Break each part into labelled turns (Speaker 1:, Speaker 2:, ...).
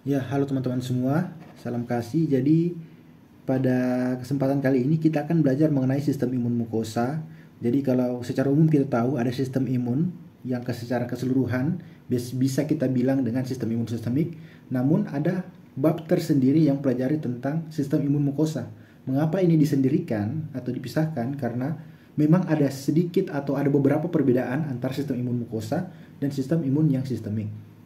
Speaker 1: Ya, halo teman-teman semua. Salam kasih. Jadi, pada kesempatan kali ini kita akan belajar mengenai sistem imun mukosa. Jadi, kalau secara umum kita tahu ada sistem imun yang secara keseluruhan bisa kita bilang dengan sistem imun sistemik. Namun, ada bab tersendiri yang pelajari tentang sistem imun mukosa. Mengapa ini disendirikan atau dipisahkan? Karena memang ada sedikit atau ada beberapa perbedaan antara sistem imun mukosa dan sistem imun yang sistemik.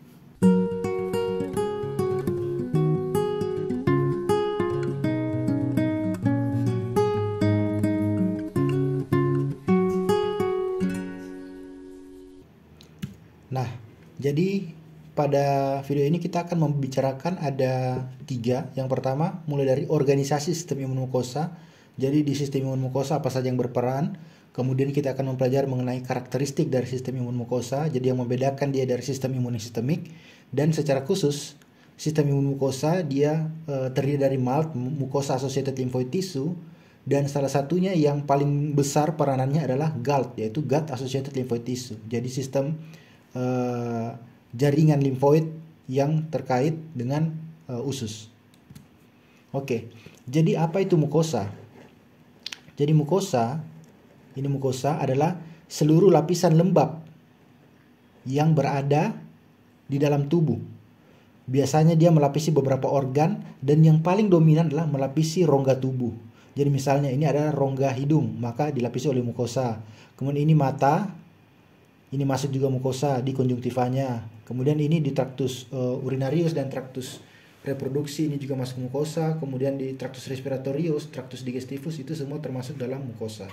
Speaker 1: Nah, jadi pada video ini kita akan membicarakan ada 3. Yang pertama, mulai dari organisasi sistem imun mukosa. Jadi di sistem imun mukosa apa saja yang berperan. Kemudian kita akan mempelajari mengenai karakteristik dari sistem imun mukosa. Jadi yang membedakan dia dari sistem imun sistemik. Dan secara khusus, sistem imun mukosa dia terdiri dari MALT, mucosa associated lymphoid tissue. Dan salah satunya yang paling besar peranannya adalah GALT, yaitu gut associated lymphoid tissue. Jadi sistem jaringan limfoid yang terkait dengan usus. Oke, jadi apa itu mukosa? Jadi mukosa adalah seluruh lapisan lembab yang berada di dalam tubuh. Biasanya dia melapisi beberapa organ dan yang paling dominan adalah melapisi rongga tubuh. Jadi misalnya ini adalah rongga hidung, maka dilapisi oleh mukosa. Kemudian ini mata, ini masuk juga mukosa di konjungtivanya. Kemudian ini di traktus urinarius dan traktus reproduksi ini juga masuk mukosa. Kemudian di traktus respiratorius, traktus digestivus itu semua termasuk dalam mukosa.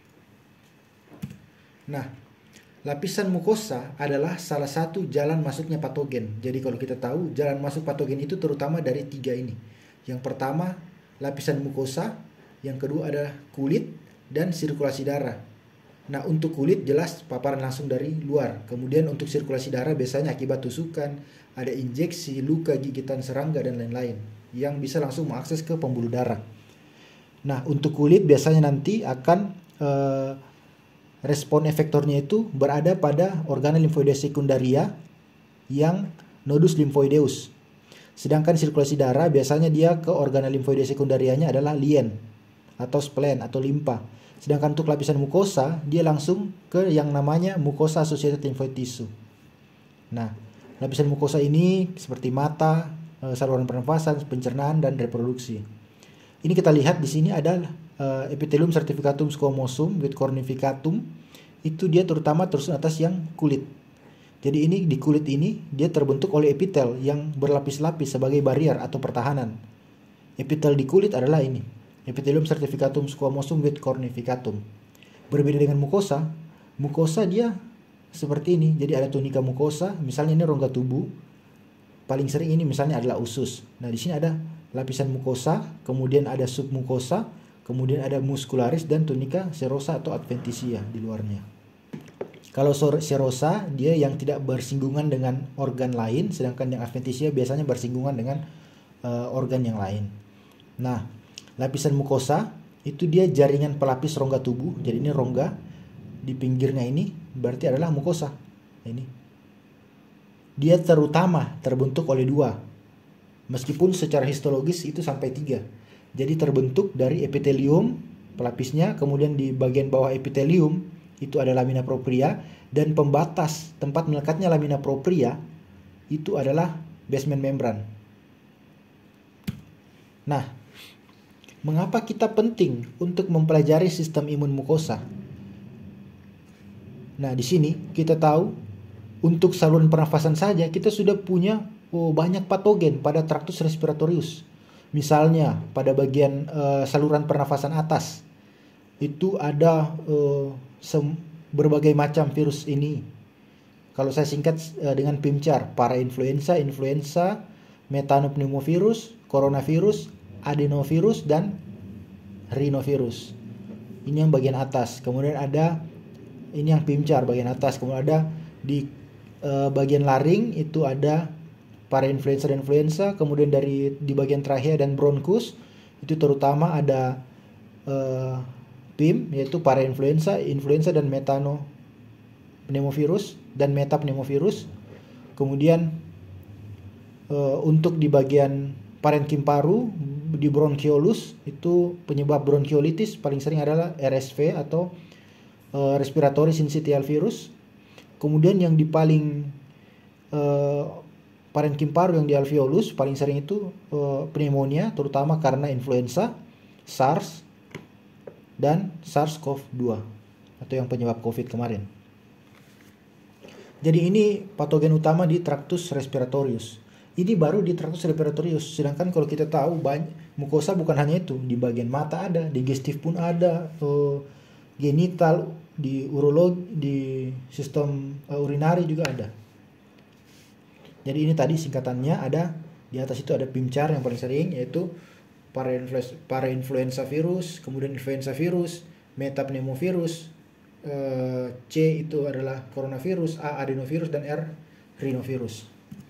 Speaker 1: Nah, lapisan mukosa adalah salah satu jalan masuknya patogen. Jadi kalau kita tahu jalan masuk patogen itu terutama dari 3 ini. Yang pertama lapisan mukosa, yang kedua adalah kulit dan sirkulasi darah. Nah, untuk kulit jelas paparan langsung dari luar. Kemudian untuk sirkulasi darah biasanya akibat tusukan, ada injeksi, luka, gigitan serangga, dan lain-lain yang bisa langsung mengakses ke pembuluh darah. Nah, untuk kulit biasanya nanti akan respon efektornya itu berada pada organel limfoidea sekundaria yang nodus lymphoideus. Sedangkan sirkulasi darah biasanya dia ke organel limfoidea sekundarianya adalah lien atau spleen atau limpa. Sedangkan untuk lapisan mukosa, dia langsung ke yang namanya mucosa associated lymphoid tissue. Nah, lapisan mukosa ini seperti mata, saluran pernafasan, pencernaan, dan reproduksi. Ini kita lihat di sini ada epithelium certificatum squamosum with cornificatum. Itu dia terutama terus atas yang kulit. Jadi ini di kulit ini dia terbentuk oleh epitel yang berlapis-lapis sebagai barrier atau pertahanan. Epitel di kulit adalah ini. Epithelium certificatum squamosum with cornificatum. Berbeda dengan mukosa, mukosa dia seperti ini. Jadi ada tunika mukosa, misalnya ini rongga tubuh. Paling sering ini misalnya adalah usus. Nah, di sini ada lapisan mukosa, kemudian ada submukosa, kemudian ada muscularis dan tunika serosa atau adventitia di luarnya. Kalau serosa dia yang tidak bersinggungan dengan organ lain, sedangkan yang adventitia biasanya bersinggungan dengan organ yang lain. Nah, lapisan mukosa itu dia jaringan pelapis rongga tubuh. Jadi ini rongga, di pinggirnya ini berarti adalah mukosa. Ini dia terutama terbentuk oleh 2, meskipun secara histologis itu sampai 3. Jadi terbentuk dari epitelium pelapisnya, kemudian di bagian bawah epitelium itu ada lamina propria, dan pembatas tempat melekatnya lamina propria itu adalah basement membran. Nah, mengapa kita penting untuk mempelajari sistem imun mukosa? Nah, di sini kita tahu untuk saluran pernafasan saja kita sudah punya banyak patogen pada traktus respiratorius. Misalnya pada bagian saluran pernafasan atas itu ada berbagai macam virus ini. Kalau saya singkat dengan PIMCAR, parainfluenza, influenza, methanopneumovirus, coronavirus, adenovirus, dan rhinovirus. Ini yang bagian atas. Kemudian ada ini yang PIMCAR bagian atas. Kemudian ada di bagian laring itu ada parainfluenza dan influenza. Kemudian di bagian trachea dan bronkus itu terutama ada PIM yaitu parainfluenza, influenza, dan metapneumovirus dan metapneumovirus. Kemudian Untuk di bagian parenkim paru, di bronchiolus, itu penyebab bronkiolitis paling sering adalah RSV atau respiratory syncytial virus. Kemudian yang di paling parenkim paru yang di alveolus paling sering itu pneumonia, terutama karena influenza, SARS, dan SARS-CoV-2 atau yang penyebab COVID kemarin. Jadi ini patogen utama di Tractus respiratorius. Ini baru di Tractus respiratorius. Sedangkan kalau kita tahu mukosa bukan hanya itu, di bagian mata ada, digestif pun ada, genital, di urologi, di sistem urinari juga ada. Jadi ini tadi singkatannya ada di atas itu ada PIMCAR yang paling sering, yaitu parainfluenza virus, kemudian influenza virus, metapneumovirus, C itu adalah coronavirus, A adenovirus, dan R rhinovirus.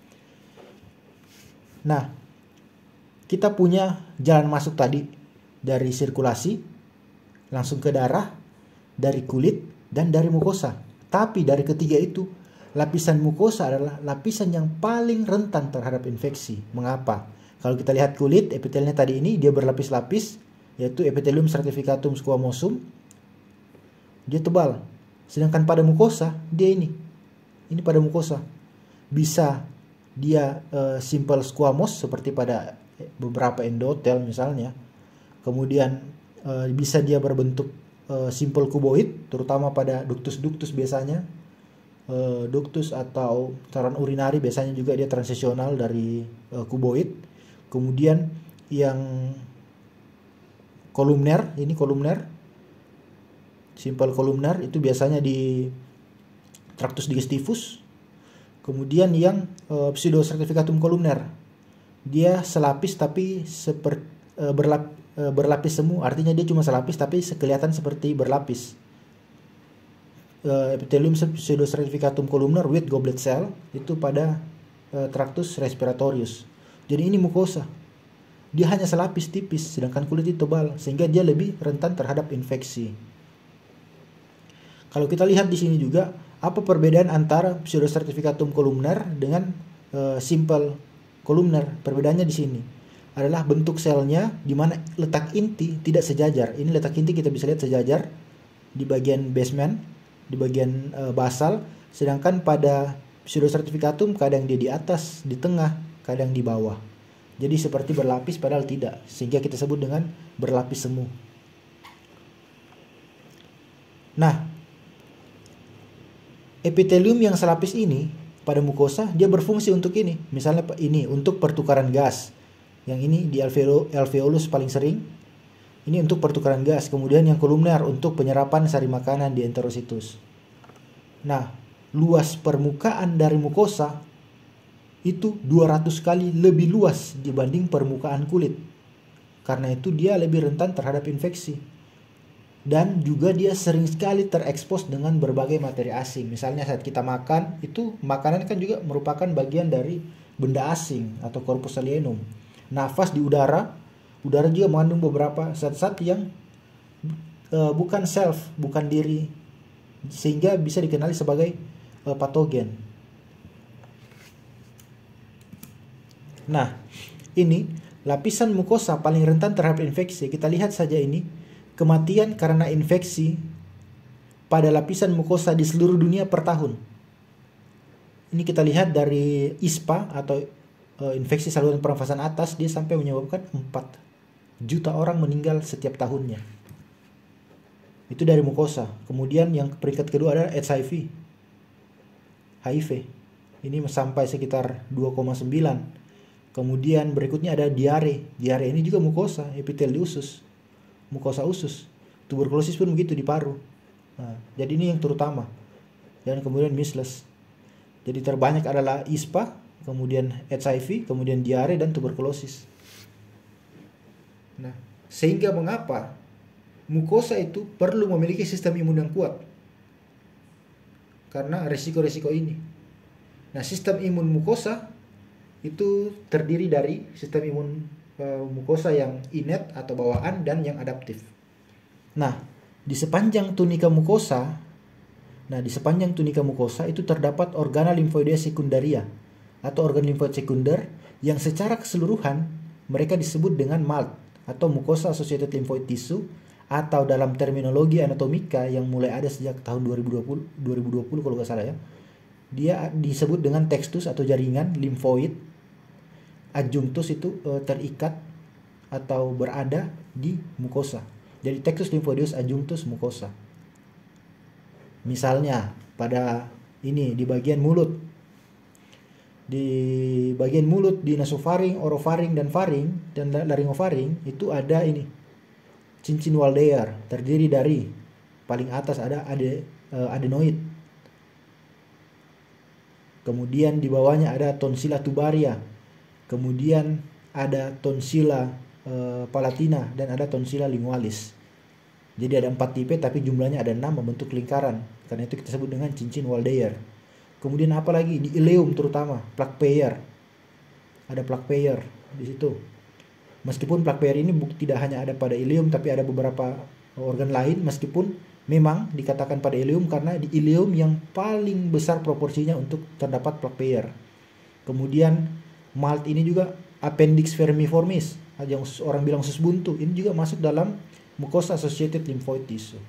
Speaker 1: Nah, kita punya jalan masuk tadi dari sirkulasi langsung ke darah, dari kulit, dan dari mukosa. Tapi dari ketiga itu, lapisan mukosa adalah lapisan yang paling rentan terhadap infeksi. Mengapa? Kalau kita lihat kulit, epitelnya tadi ini dia berlapis-lapis, yaitu epithelium stratificatum squamosum. Dia tebal. Sedangkan pada mukosa, dia ini pada mukosa. Bisa dia simple squamous seperti pada beberapa endotel misalnya. Kemudian bisa dia berbentuk simple kuboid, terutama pada ductus biasanya. Ductus atau saluran urinari biasanya juga dia transisional dari kuboid. Kemudian yang kolumner, ini kolumner, simple kolumner itu biasanya di Tractus digestivus. Kemudian yang pseudostratificatum kolumner, dia selapis tapi berlapis semu, artinya dia cuma selapis tapi kelihatan seperti berlapis. Epithelium pseudostratificatum columnar with goblet cell itu pada Tractus respiratorius. Jadi ini mukosa. Dia hanya selapis tipis, sedangkan kulit itu tebal, sehingga dia lebih rentan terhadap infeksi. Kalau kita lihat di sini juga, apa perbedaan antara pseudostratificatum columnar dengan simple columnar? Perbedaannya di sini adalah bentuk selnya, di mana letak inti tidak sejajar. Ini letak inti kita bisa lihat sejajar di bagian basement, di bagian basal, sedangkan pada pseudostratificatum kadang dia di atas, di tengah, kadang di bawah. Jadi seperti berlapis padahal tidak, sehingga kita sebut dengan berlapis semu. Nah, epitelium yang selapis ini pada mukosa dia berfungsi untuk ini. Misalnya ini untuk pertukaran gas. Yang ini di alveolus paling sering. Ini untuk pertukaran gas. Kemudian yang kolumner untuk penyerapan sari makanan di enterositus. Nah, luas permukaan dari mukosa itu 200 kali lebih luas dibanding permukaan kulit. Karena itu dia lebih rentan terhadap infeksi. Dan juga dia sering sekali terekspos dengan berbagai materi asing. Misalnya saat kita makan, itu makanan kan juga merupakan bagian dari benda asing atau corpus alienum. Nafas di udara juga mengandung beberapa zat-zat yang bukan self, bukan diri, sehingga bisa dikenali sebagai patogen. Nah, ini lapisan mukosa paling rentan terhadap infeksi. Kita lihat saja ini, kematian karena infeksi pada lapisan mukosa di seluruh dunia per tahun. Ini kita lihat dari ISPA atau infeksi saluran pernafasan atas, dia sampai menyebabkan 4 juta orang meninggal setiap tahunnya. Itu dari mukosa. Kemudian yang peringkat kedua adalah HIV. Ini sampai sekitar 2,9. Kemudian berikutnya ada diare. Diare ini juga mukosa, epitel di usus, mukosa usus. Tuberkulosis pun begitu di paru. Nah, jadi ini yang terutama. Dan kemudian measles. Jadi terbanyak adalah ISPA, kemudian HIV, kemudian diare dan tuberkulosis. Nah, sehingga mengapa mukosa itu perlu memiliki sistem imun yang kuat? Karena risiko-risiko ini. Nah, sistem imun mukosa itu terdiri dari sistem imun mukosa yang innate atau bawaan dan yang adaptif. Nah, di sepanjang tunika mukosa itu terdapat organa limfoidea sekundaria atau organ limfoid sekunder yang secara keseluruhan mereka disebut dengan MALT atau Mucosa Associated Lymphoid Tissue, atau dalam terminologi anatomika yang mulai ada sejak tahun 2020 kalau nggak salah ya, dia disebut dengan textus atau jaringan limfoid, adjunctus itu terikat atau berada di mukosa. Jadi textus lymphoideus adjunctus mucosa. Misalnya pada ini di bagian mulut, di nasofaring, orofaring dan faring dan laryngofaring itu ada ini cincin Waldeyer, terdiri dari paling atas ada adenoid, kemudian di bawahnya ada tonsila tubaria, kemudian ada tonsila palatina, dan ada tonsila lingualis. Jadi ada 4 tipe tapi jumlahnya ada 6 membentuk lingkaran, karena itu kita sebut dengan cincin Waldeyer. Kemudian apa lagi di ileum, terutama plaque Peyer, ada plaque Peyer di situ. Meskipun plaque Peyer ini tidak hanya ada pada ileum tapi ada beberapa organ lain, meskipun memang dikatakan pada ileum karena di ileum yang paling besar proporsinya untuk terdapat plaque Peyer. Kemudian MALT ini juga appendix vermiformis, yang orang bilang usus buntu, ini juga masuk dalam Mucosa Associated Lymphoid Tissue.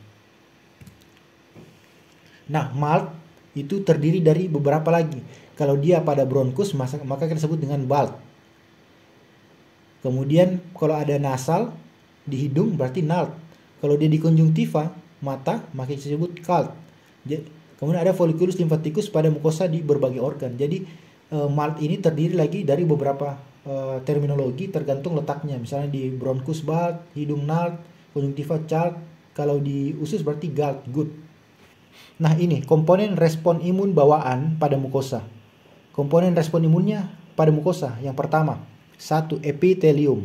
Speaker 1: Nah, MALT itu terdiri dari beberapa lagi. Kalau dia pada bronkus maka kita sebut dengan BALT. Kemudian kalau ada nasal di hidung berarti NALT. Kalau dia di konjungtiva mata maka disebut CALT. Kemudian ada folliculus lymphaticus pada mukosa di berbagai organ. Jadi MALT ini terdiri lagi dari beberapa terminologi tergantung letaknya. Misalnya di bronkus BALT, hidung NALT, konjungtiva CALT. Kalau di usus berarti GALT, good. Nah ini komponen respon imun bawaan pada mukosa. Komponen respon imunnya pada mukosa yang pertama, 1. Epitelium.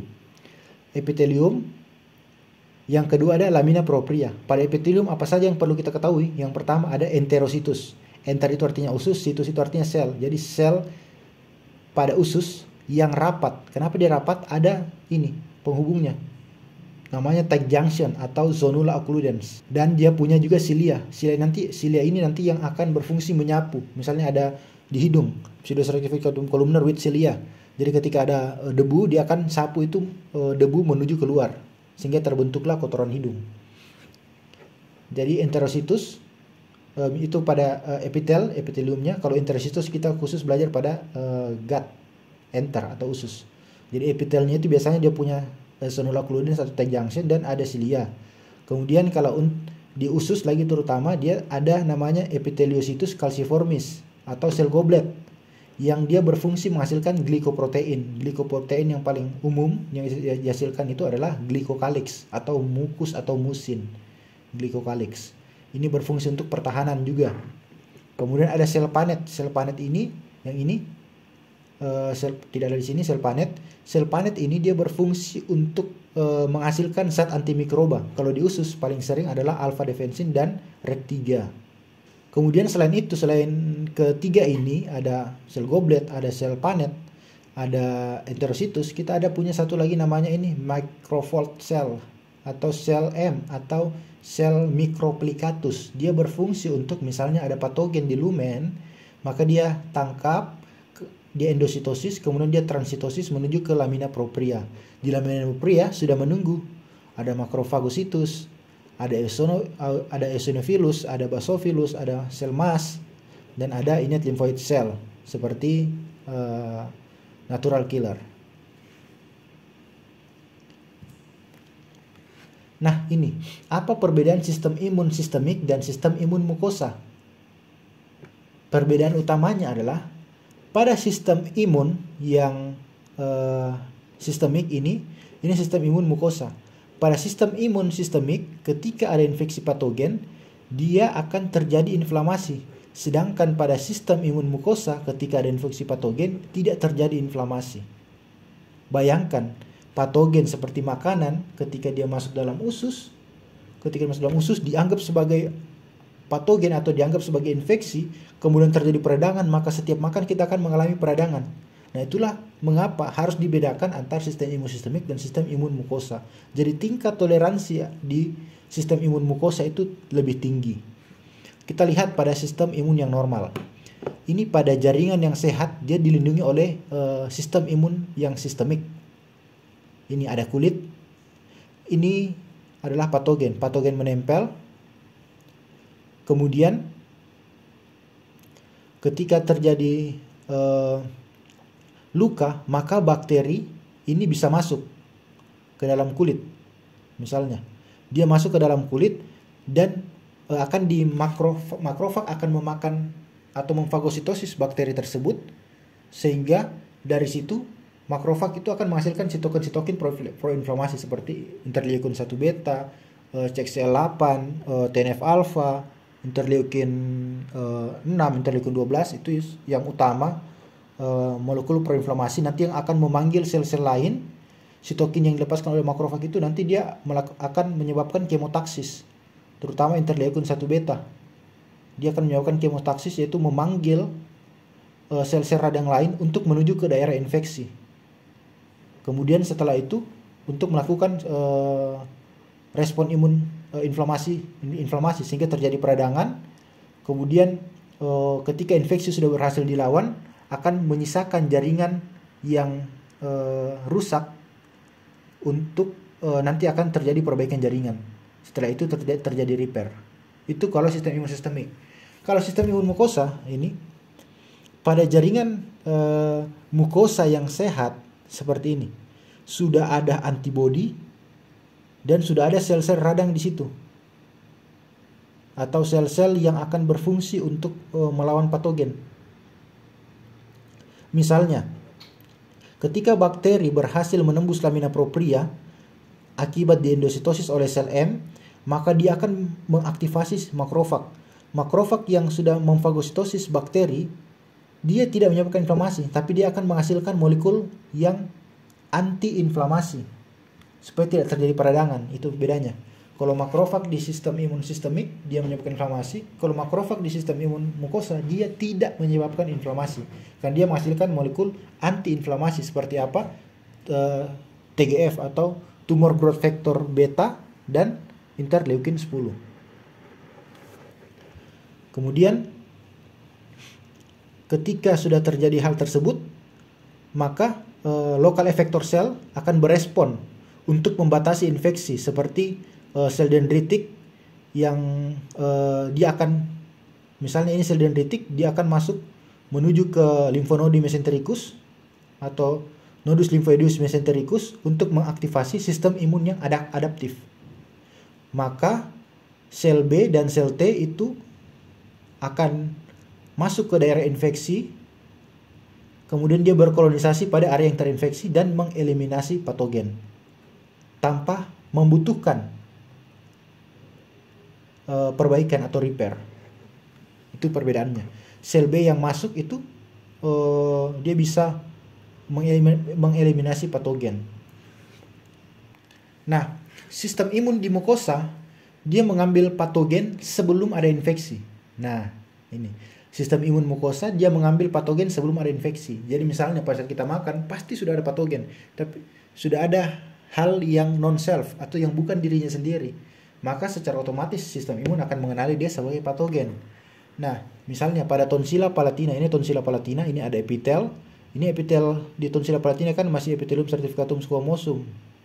Speaker 1: Yang kedua ada lamina propria. Pada epitelium apa saja yang perlu kita ketahui? Yang pertama ada enterositus. Enter itu artinya usus, situs itu artinya sel. Jadi sel pada usus yang rapat. Kenapa dia rapat? Ada ini penghubungnya, namanya tight junction atau zonula occludens. Dan dia punya juga cilia. Cilia ini nanti yang akan berfungsi menyapu. Misalnya ada di hidung, pseudostratificatum columnar with cilia. Jadi ketika ada debu, dia akan sapu itu debu menuju keluar, sehingga terbentuklah kotoran hidung. Jadi enterositus itu pada epiteliumnya. Kalau enterositus kita khusus belajar pada gut, enter atau usus. Jadi epitelnya itu biasanya dia punya zonula occludens atau tight junction dan ada cilia. Kemudian kalau di usus lagi terutama dia ada namanya epitheliositus calciformis atau sel goblet, yang dia berfungsi menghasilkan glikoprotein. Glikoprotein yang paling umum yang dihasilkan itu adalah glikokalix atau mukus atau musin. Glikokalix ini berfungsi untuk pertahanan juga. Kemudian ada sel panet. Sel panet ini, yang ini tidak ada di sini sel panet. Sel panet ini dia berfungsi untuk menghasilkan zat antimikroba. Kalau di usus paling sering adalah alpha defensin dan REC3. Kemudian selain itu, selain ketiga ini ada sel goblet, ada sel panet, ada enterositus, kita ada punya satu lagi namanya ini microfold cell atau sel M atau sel microplicatus. Dia berfungsi untuk misalnya ada patogen di lumen, maka dia tangkap, dia endositosis, kemudian dia transitosis menuju ke lamina propria. Di lamina propria sudah menunggu ada macrophagocytus, ada eosinophilus, ada basophilus, ada sel mast, dan ada innate lymphoid cell seperti natural killer. Nah ini, apa perbedaan sistem imun sistemik dan sistem imun mukosa? Perbedaan utamanya adalah pada sistem imun yang sistemik ini sistem imun mukosa. Pada sistem imun sistemik, ketika ada infeksi patogen, dia akan terjadi inflamasi. Sedangkan pada sistem imun mukosa, ketika ada infeksi patogen, tidak terjadi inflamasi. Bayangkan, patogen seperti makanan, ketika dia masuk dalam usus, dianggap sebagai patogen atau dianggap sebagai infeksi, kemudian terjadi peradangan, maka setiap makan kita akan mengalami peradangan. Nah itulah mengapa harus dibedakan antara sistem imun sistemik dan sistem imun mukosa. Jadi tingkat toleransi di sistem imun mukosa itu lebih tinggi. Kita lihat pada sistem imun yang normal. Ini pada jaringan yang sehat dia dilindungi oleh sistem imun yang sistemik. Ini ada kulit. Ini adalah patogen. Patogen menempel. Kemudian ketika terjadi luka, maka bakteri ini bisa masuk ke dalam kulit. Misalnya, dia masuk ke dalam kulit dan akan di makrofag akan memakan atau memfagositosis bakteri tersebut, sehingga dari situ makrofag itu akan menghasilkan sitokin proinflamasi seperti interleukin 1 beta, CXCL8, TNF alpha, interleukin 6, interleukin 12 itu yang utama molekul proinflamasi nanti yang akan memanggil sel-sel lain. Sitokin yang dilepaskan oleh makrofag itu nanti dia akan menyebabkan kemotaksis, terutama interleukin 1 beta. Dia akan menyebabkan kemotaksis, yaitu memanggil sel-sel radang lain untuk menuju ke daerah infeksi. Kemudian setelah itu untuk melakukan respon imun inflamasi sehingga terjadi peradangan. Kemudian ketika infeksi sudah berhasil dilawan, akan menyisakan jaringan yang rusak untuk nanti akan terjadi perbaikan jaringan. Setelah itu terjadi repair. Itu kalau sistem imun sistemik. Kalau sistem imun mukosa ini pada jaringan mukosa yang sehat seperti ini sudah ada antibodi dan sudah ada sel-sel radang di situ, atau sel-sel yang akan berfungsi untuk melawan patogen. Misalnya, ketika bakteri berhasil menembus lamina propria akibat diendositosis oleh sel M, maka dia akan mengaktifasi makrofag. Makrofag yang sudah memfagositosis bakteri, dia tidak menyebabkan inflamasi, tapi dia akan menghasilkan molekul yang anti-inflamasi supaya tidak terjadi peradangan. Itu bedanya. Kalau makrofag di sistem imun sistemik dia menyebabkan inflamasi, kalau makrofag di sistem imun mukosa dia tidak menyebabkan inflamasi, karena dia menghasilkan molekul anti-inflamasi seperti apa? TGF atau tumor growth factor beta dan interleukin 10. Kemudian ketika sudah terjadi hal tersebut, maka lokal effector cell akan berespon untuk membatasi infeksi, seperti sel dendritik yang dia akan, misalnya ini sel dendritik, dia akan masuk menuju ke limfonodi mesentericus atau nodus lymphoideus mesentericus untuk mengaktifasi sistem imun yang adaptif. Maka sel B dan sel T itu akan masuk ke daerah infeksi, kemudian dia berkolonisasi pada area yang terinfeksi dan mengeliminasi patogen tanpa membutuhkan perbaikan atau repair. Itu perbedaannya. Sel B yang masuk itu dia bisa mengeliminasi patogen. Nah, sistem imun di mukosa dia mengambil patogen sebelum ada infeksi. Nah, ini sistem imun mukosa dia mengambil patogen sebelum ada infeksi. Jadi misalnya pada saat kita makan pasti sudah ada patogen, tapi sudah ada hal yang non self atau yang bukan dirinya sendiri. Maka secara otomatis sistem imun akan mengenali dia sebagai patogen. Nah, misalnya pada tonsila palatina, ini tonsila palatina, ini ada epitel. Ini epitel di tonsila palatina kan masih epithelium stratificatum squamosum.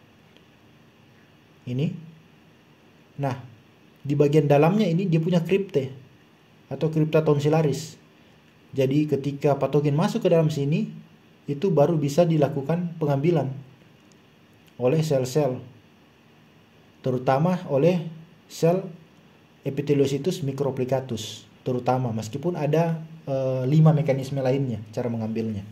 Speaker 1: Ini. Nah, di bagian dalamnya ini dia punya kripte atau kripta tonsillaris. Jadi ketika patogen masuk ke dalam sini, itu baru bisa dilakukan pengambilan oleh sel-sel, terutama oleh sel epitheliocytus microplicatus, terutama, meskipun ada 5 mekanisme lainnya cara mengambilnya.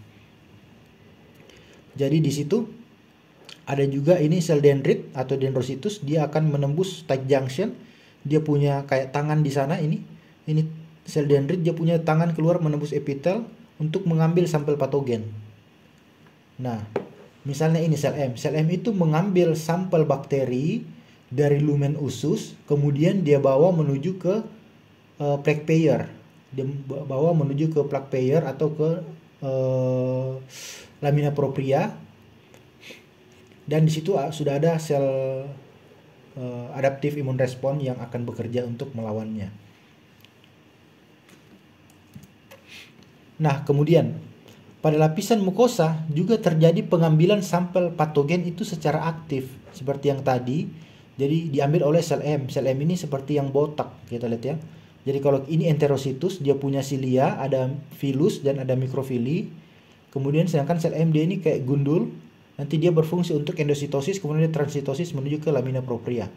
Speaker 1: Jadi di situ ada juga ini sel dendrit atau dendrositus, dia akan menembus tight junction, dia punya kayak tangan di sana, ini sel dendrit, dia punya tangan keluar menembus epitel untuk mengambil sampel patogen. Nah, misalnya ini sel M. Sel M itu mengambil sampel bakteri dari lumen usus, kemudian dia bawa menuju ke plaque payer. Dia bawa menuju ke plaque payer atau ke lamina propria. Dan di situ sudah ada sel adaptive immune response yang akan bekerja untuk melawannya. Nah, kemudian pada lapisan mukosa juga terjadi pengambilan sampel patogen itu secara aktif seperti yang tadi. Jadi diambil oleh sel M. Sel M ini seperti yang botak, kita lihat ya. Jadi kalau ini enterositus, dia punya silia, ada filus dan ada mikrofili. Kemudian sedangkan sel M dia ini kayak gundul, nanti dia berfungsi untuk endositosis, kemudian dia transitosis menuju ke lamina propria.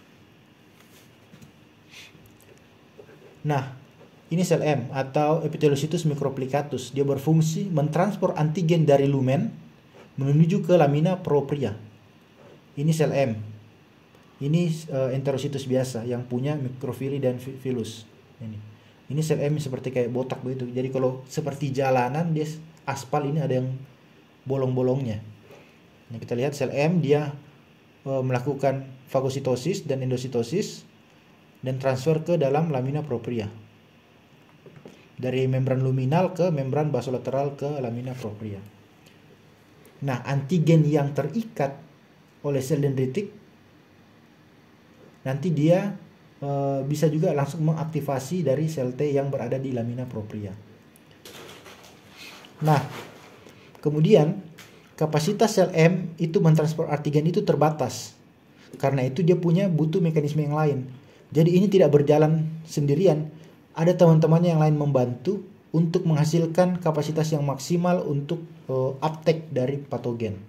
Speaker 1: Nah, ini sel M atau epitheliocytus microplicatus. Dia berfungsi mentransfer antigen dari lumen menuju ke lamina propria. Ini sel M. Ini enterositus biasa yang punya mikrofili dan filus. Ini sel M seperti kayak botak begitu. Jadi kalau seperti jalanan dia aspal ini ada yang bolong-bolongnya. Nah, kita lihat sel M dia melakukan fagositosis dan endositosis dan transfer ke dalam lamina propria. Dari membran luminal ke membran basolateral ke lamina propria. Nah, antigen yang terikat oleh sel dendritik nanti dia bisa juga langsung mengaktifasi dari sel T yang berada di lamina propria. Nah, kemudian kapasitas sel M itu mentransfer antigen itu terbatas. Karena itu dia butuh mekanisme yang lain. Jadi ini tidak berjalan sendirian. Ada teman-temannya yang lain membantu untuk menghasilkan kapasitas yang maksimal untuk uptake dari patogen.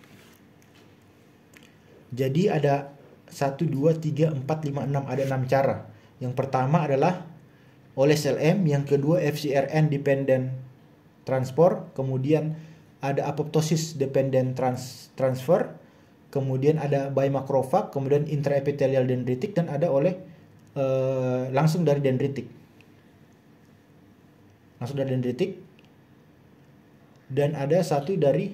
Speaker 1: Jadi ada 1, 2, 3, 4, 5, 6. Ada 6 cara. Yang pertama adalah oleh sel M. Yang kedua FcRn dependent transport. Kemudian ada apoptosis dependent transfer. Kemudian ada by macrophage. Kemudian intraepithelial dendritik. Dan ada oleh langsung dari dendritik. Dan ada satu dari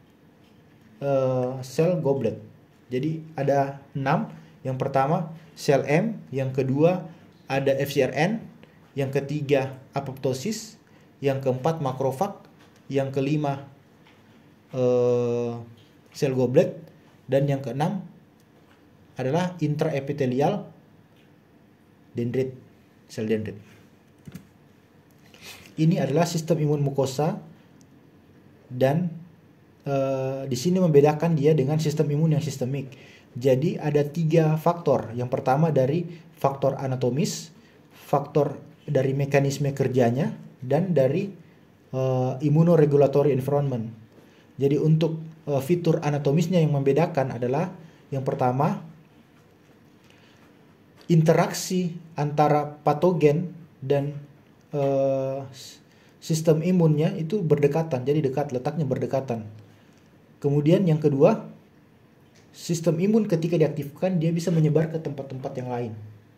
Speaker 1: sel goblet. Jadi ada 6. Yang pertama sel M, yang kedua ada FcRn, yang ketiga apoptosis, yang keempat makrofag, yang kelima sel goblet, dan yang keenam adalah intraepithelial dendrit, sel dendrit. Ini adalah sistem imun mukosa dan di sini membedakan dia dengan sistem imun yang sistemik. Jadi ada 3 faktor. Yang pertama dari faktor anatomis, faktor dari mekanisme kerjanya, dan dari immunoregulatory environment. Jadi untuk fitur anatomisnya yang membedakan adalah yang pertama interaksi antara patogen dan sistem imunnya itu berdekatan. Jadi letaknya berdekatan. Kemudian yang kedua, sistem imun ketika diaktifkan dia bisa menyebar ke tempat-tempat yang lain.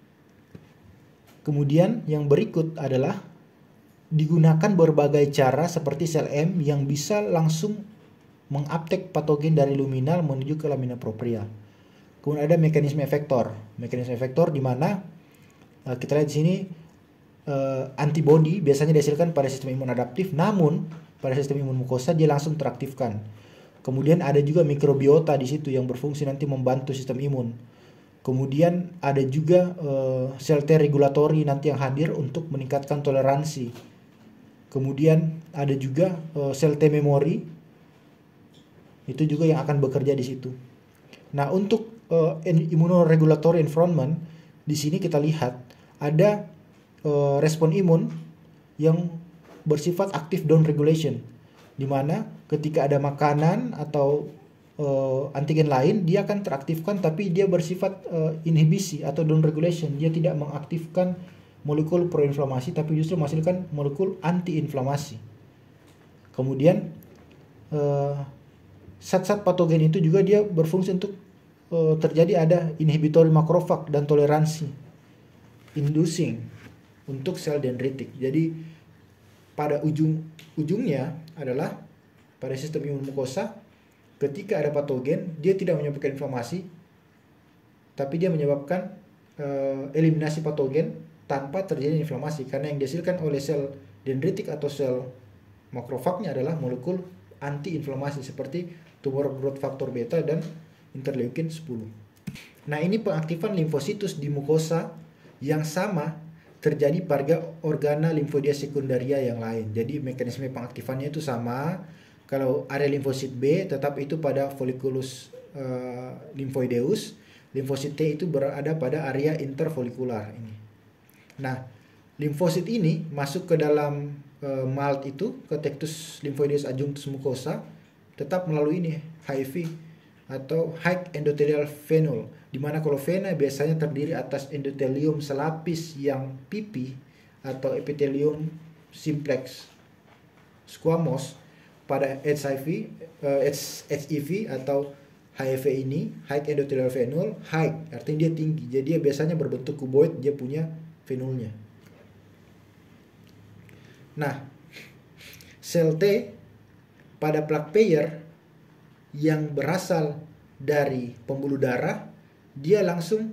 Speaker 1: Kemudian yang berikut adalah digunakan berbagai cara seperti sel M yang bisa langsung menguptake patogen dari luminal menuju ke lamina propria. Kemudian ada mekanisme efektor. Mekanisme efektor di mana kita lihat di sini antibody biasanya dihasilkan pada sistem imun adaptif, namun pada sistem imun mukosa dia langsung teraktifkan. Kemudian ada juga mikrobiota di situ yang berfungsi nanti membantu sistem imun. Kemudian ada juga sel T regulatory nanti yang hadir untuk meningkatkan toleransi. Kemudian ada juga sel T memory, itu juga yang akan bekerja di situ. Nah, untuk immunoregulatory environment di sini kita lihat ada respon imun yang bersifat active down regulation, di mana ketika ada makanan atau antigen lain dia akan teraktifkan, tapi dia bersifat inhibisi atau down regulation. Dia tidak mengaktifkan molekul proinflamasi tapi justru menghasilkan molekul anti-inflamasi. Kemudian zat-zat patogen itu juga dia berfungsi untuk terjadi ada inhibitory makrofag dan toleransi inducing untuk sel dendritik. Jadi pada ujungnya adalah pada sistem imun mukosa, ketika ada patogen dia tidak menyebabkan inflamasi, tapi dia menyebabkan eliminasi patogen tanpa terjadi inflamasi, karena yang dihasilkan oleh sel dendritik atau sel makrofagnya adalah molekul anti-inflamasi seperti tumor growth factor beta dan interleukin 10. Nah, ini pengaktifan limfositus di mukosa yang sama terjadi pada organa limfoidea sekundaria yang lain. Jadi mekanisme pengaktifannya itu sama. Kalau area limfosit B tetap itu pada folikulus limfoideus, limfosit T itu berada pada area interfolikular ini. Nah, limfosit ini masuk ke dalam MALT itu, ke Tectus lymphoideus adjunctus mucosa, tetap melalui ini HEV atau high endothelial venule, di mana kalau vena biasanya terdiri atas endotelium selapis yang pipi atau epithelium simplex squamous. Pada HEV atau HEV ini, high endothelial venule, high artinya dia tinggi, jadi dia biasanya berbentuk kuboid, dia punya venulnya. Nah, sel T pada plaque payer yang berasal dari pembuluh darah, dia langsung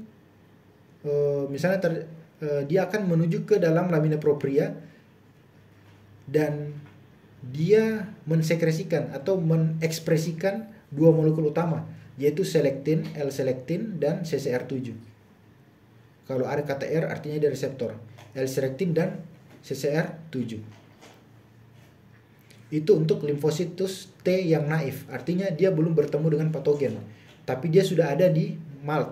Speaker 1: dia akan menuju ke dalam lamina propria dan dia mensekresikan atau mengekspresikan dua molekul utama, yaitu selektin, L-selektin dan CCR7. Kalau ada kata R artinya dia reseptor, L-selektin dan CCR7. Itu untuk limfositus T yang naif, artinya dia belum bertemu dengan patogen, tapi dia sudah ada di MALT.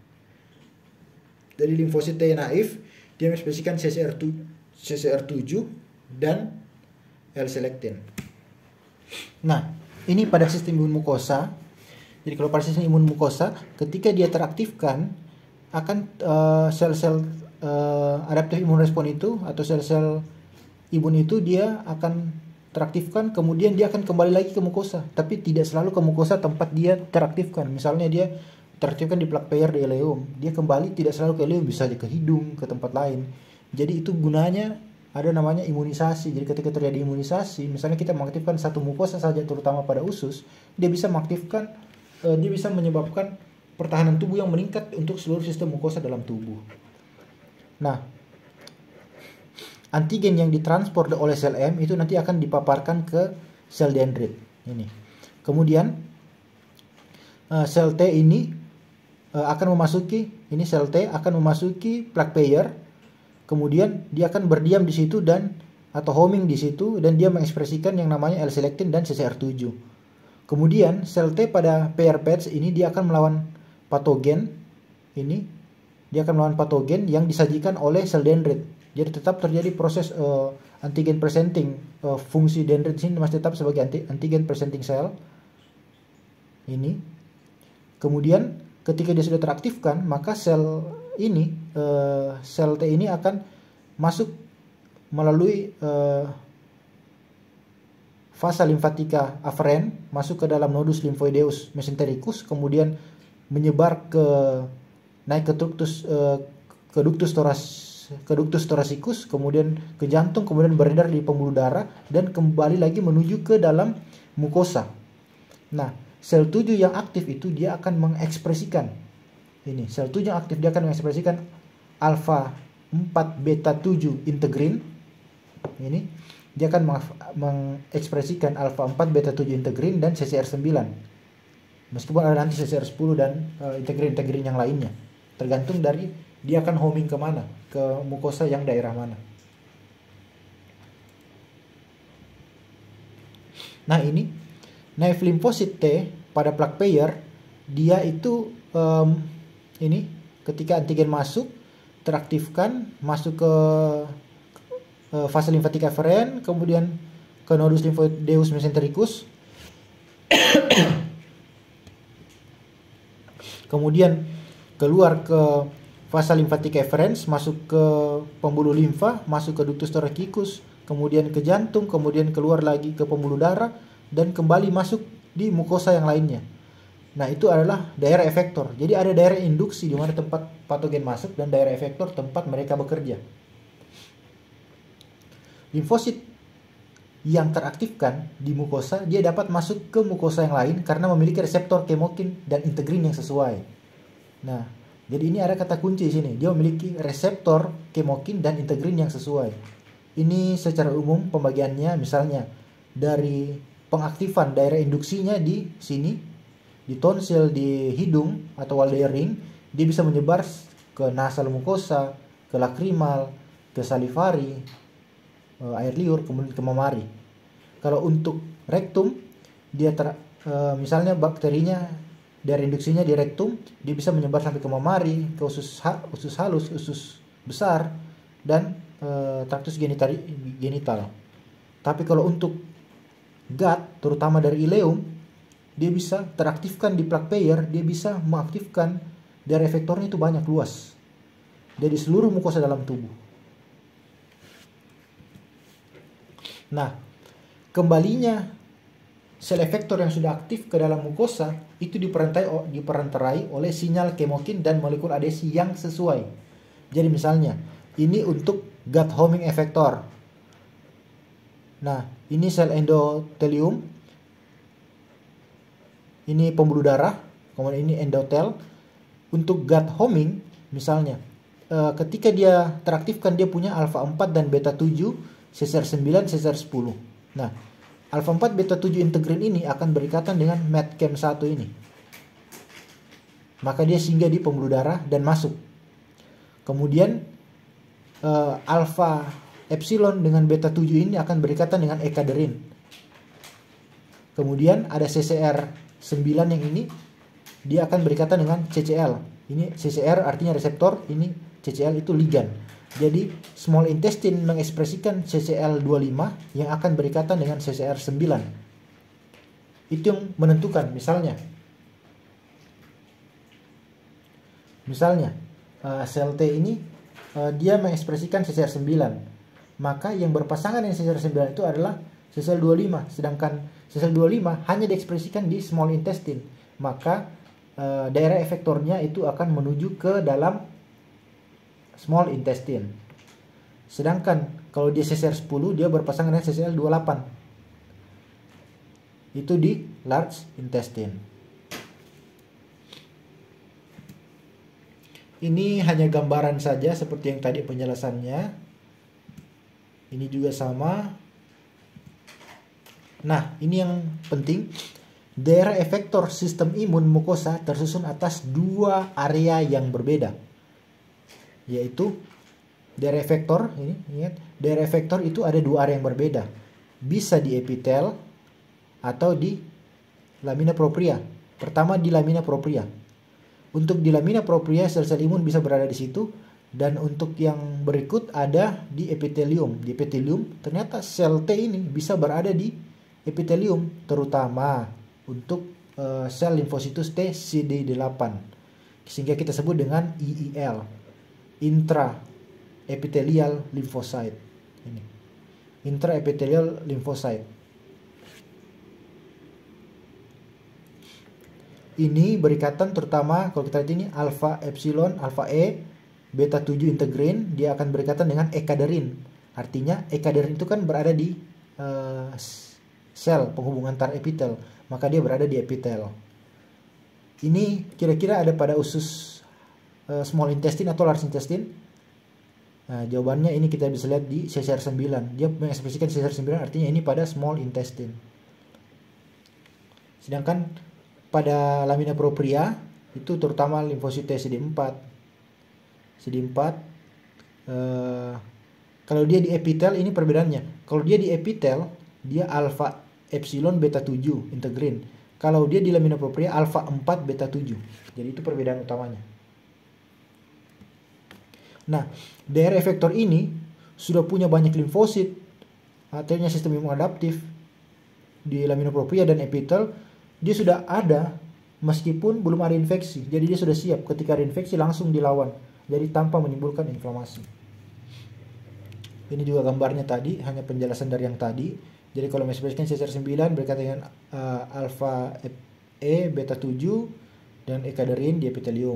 Speaker 1: Dari limfosit T yang naif, dia mengekspresikan CCR7 dan L-selektin. Nah, ini pada sistem imun mukosa. Jadi kalau pada sistem imun mukosa, ketika dia teraktifkan, akan sel-sel adaptif imun respon itu atau sel-sel imun itu dia akan teraktifkan, kemudian dia akan kembali lagi ke mukosa, tapi tidak selalu ke mukosa tempat dia teraktifkan. Misalnya dia teraktifkan di plaque payer di ileum, dia kembali tidak selalu ke ileum, bisa ke hidung, ke tempat lain. Jadi itu gunanya ada namanya imunisasi. Jadi ketika terjadi imunisasi, misalnya kita mengaktifkan satu mukosa saja, terutama pada usus, dia bisa menyebabkan pertahanan tubuh yang meningkat untuk seluruh sistem mukosa dalam tubuh. Nah, antigen yang ditransport oleh sel M itu nanti akan dipaparkan ke sel dendrit ini. Kemudian sel T ini akan memasuki plaque payer. Kemudian dia akan berdiam di situ atau homing di situ, dan dia mengekspresikan yang namanya L-selektin dan CCR7. Kemudian sel T pada pair patch ini dia akan melawan patogen ini, dia akan melawan patogen yang disajikan oleh sel dendrit. Jadi tetap terjadi proses antigen presenting, fungsi dendrit ini masih tetap sebagai antigen presenting sel ini. Kemudian ketika dia sudah teraktifkan, maka sel T ini akan masuk melalui fasa limfatika afferent, masuk ke dalam nodus lymphoideus mesentericus, kemudian menyebar naik ke ductus thoracicus, kemudian ke jantung, kemudian beredar di pembuluh darah dan kembali lagi menuju ke dalam mukosa. Nah, sel 7 yang aktif itu dia akan mengekspresikan ini, sel 7 yang aktif dia akan mengekspresikan alfa 4 beta 7 integrin. Ini dia akan mengekspresikan alfa 4 beta 7 integrin dan CCR9. Meskipun ada nanti CCR10 dan integrin-integrin yang lainnya. Tergantung dari dia akan homing kemana, ke mukosa yang daerah mana. Nah, ini naif limfosit T pada plaque payer, dia itu ini ketika antigen masuk, teraktifkan, masuk ke fase limfatika afferent, kemudian ke nodus lymphoideus mesentericus, kemudian keluar ke fase limfatika efferens, masuk ke pembuluh limfa, masuk ke ductus thoracicus, kemudian ke jantung, kemudian keluar lagi ke pembuluh darah, dan kembali masuk di mukosa yang lainnya. Nah, itu adalah daerah efektor. Jadi ada daerah induksi di mana tempat patogen masuk dan daerah efektor tempat mereka bekerja. Limfosit yang teraktifkan di mukosa, dia dapat masuk ke mukosa yang lain karena memiliki reseptor kemokin dan integrin yang sesuai. Nah, jadi ini ada kata kunci di sini. Dia memiliki reseptor kemokin dan integrin yang sesuai. Ini secara umum pembagiannya, misalnya dari pengaktifan daerah induksinya di sini, di tonsil, di hidung atau Waldeyer ring, dia bisa menyebar ke nasal mukosa, ke lakrimal, ke salivari, air liur, kemudian ke memari. Kalau untuk rektum, dia misalnya bakterinya dari induksinya di rektum, dia bisa menyebar sampai ke memari, ke usus halus, usus besar, dan traktus genital. Tapi kalau untuk gut, terutama dari ileum, dia bisa teraktifkan di plaque payer, dia bisa mengaktifkan daerah efektornya itu banyak, luas, dari seluruh mukosa dalam tubuh. Nah, kembalinya sel efektor yang sudah aktif ke dalam mukosa itu diperantarai oleh sinyal kemokin dan molekul adesi yang sesuai. Jadi misalnya, ini untuk gut homing efektor. Nah, ini sel endotelium, ini pembuluh darah, kemudian ini endotel. Untuk gut homing, misalnya, ketika dia teraktifkan, dia punya alfa 4 dan beta 7, CCR9, CCR10. Nah, alfa 4 beta 7 integrin ini akan berikatan dengan METCAM1 ini. Maka dia singgah di pembuluh darah dan masuk. Kemudian alfa epsilon dengan beta 7 ini akan berikatan dengan ekaderin. Kemudian ada CCR9 yang ini, dia akan berikatan dengan CCL. Ini CCR artinya reseptor, ini CCL itu ligan. Jadi small intestine mengekspresikan CCL25 yang akan berikatan dengan CCR9. Itu yang menentukan. Misalnya sel T ini dia mengekspresikan CCR9. Maka yang berpasangan dengan CCR9 itu adalah CCL25. Sedangkan CCL25 hanya diekspresikan di small intestine. Maka daerah efektornya itu akan menuju ke dalam small intestine. Sedangkan kalau dia CCR10, dia berpasangan dengan CCL28. Itu di large intestine. Ini hanya gambaran saja seperti yang tadi penjelasannya. Ini juga sama. Nah, ini yang penting. Daerah efektor sistem imun mukosa tersusun atas dua area yang berbeda, yaitu daerah efektor ini. Ingat, daerah efektor itu ada dua area yang berbeda, bisa di epitel atau di lamina propria. Pertama di lamina propria. Untuk di lamina propria sel-sel imun bisa berada di situ, dan untuk yang berikut ada di epitelium. Di epitelium ternyata sel T ini bisa berada di epitelium, terutama untuk sel limfositus T CD8, sehingga kita sebut dengan IEL, intraepithelial lymphocyte. Ini intraepithelial lymphocyte. Ini berikatan terutama kalau kita lihat ini alfa epsilon, alfa E, beta 7 integrin, dia akan berikatan dengan ekaderin. Artinya ekaderin itu kan berada di sel penghubung antar epitel, maka dia berada di epitel. Ini kira-kira ada pada usus small intestine atau large intestine. Nah, jawabannya ini kita bisa lihat di CCR9. Dia mengekspresikan CCR9, artinya ini pada small intestine. Sedangkan pada lamina propria itu terutama limfosit CD4. Kalau dia di epitel ini perbedaannya. Kalau dia di epitel, dia alfa epsilon beta 7 integrin. Kalau dia di lamina propria alfa 4 beta 7. Jadi itu perbedaan utamanya. Nah, daerah efektor ini sudah punya banyak limfosit, artinya sistem imun adaptif di lamina propria dan epitel. Dia sudah ada meskipun belum ada infeksi. Jadi dia sudah siap ketika ada infeksi langsung dilawan. Jadi tanpa menimbulkan inflamasi. Ini juga gambarnya tadi, hanya penjelasan dari yang tadi. Jadi kalau mengekspresikan CCR9 berkaitan dengan alfa E, beta 7 dan ekaderin di epitelium.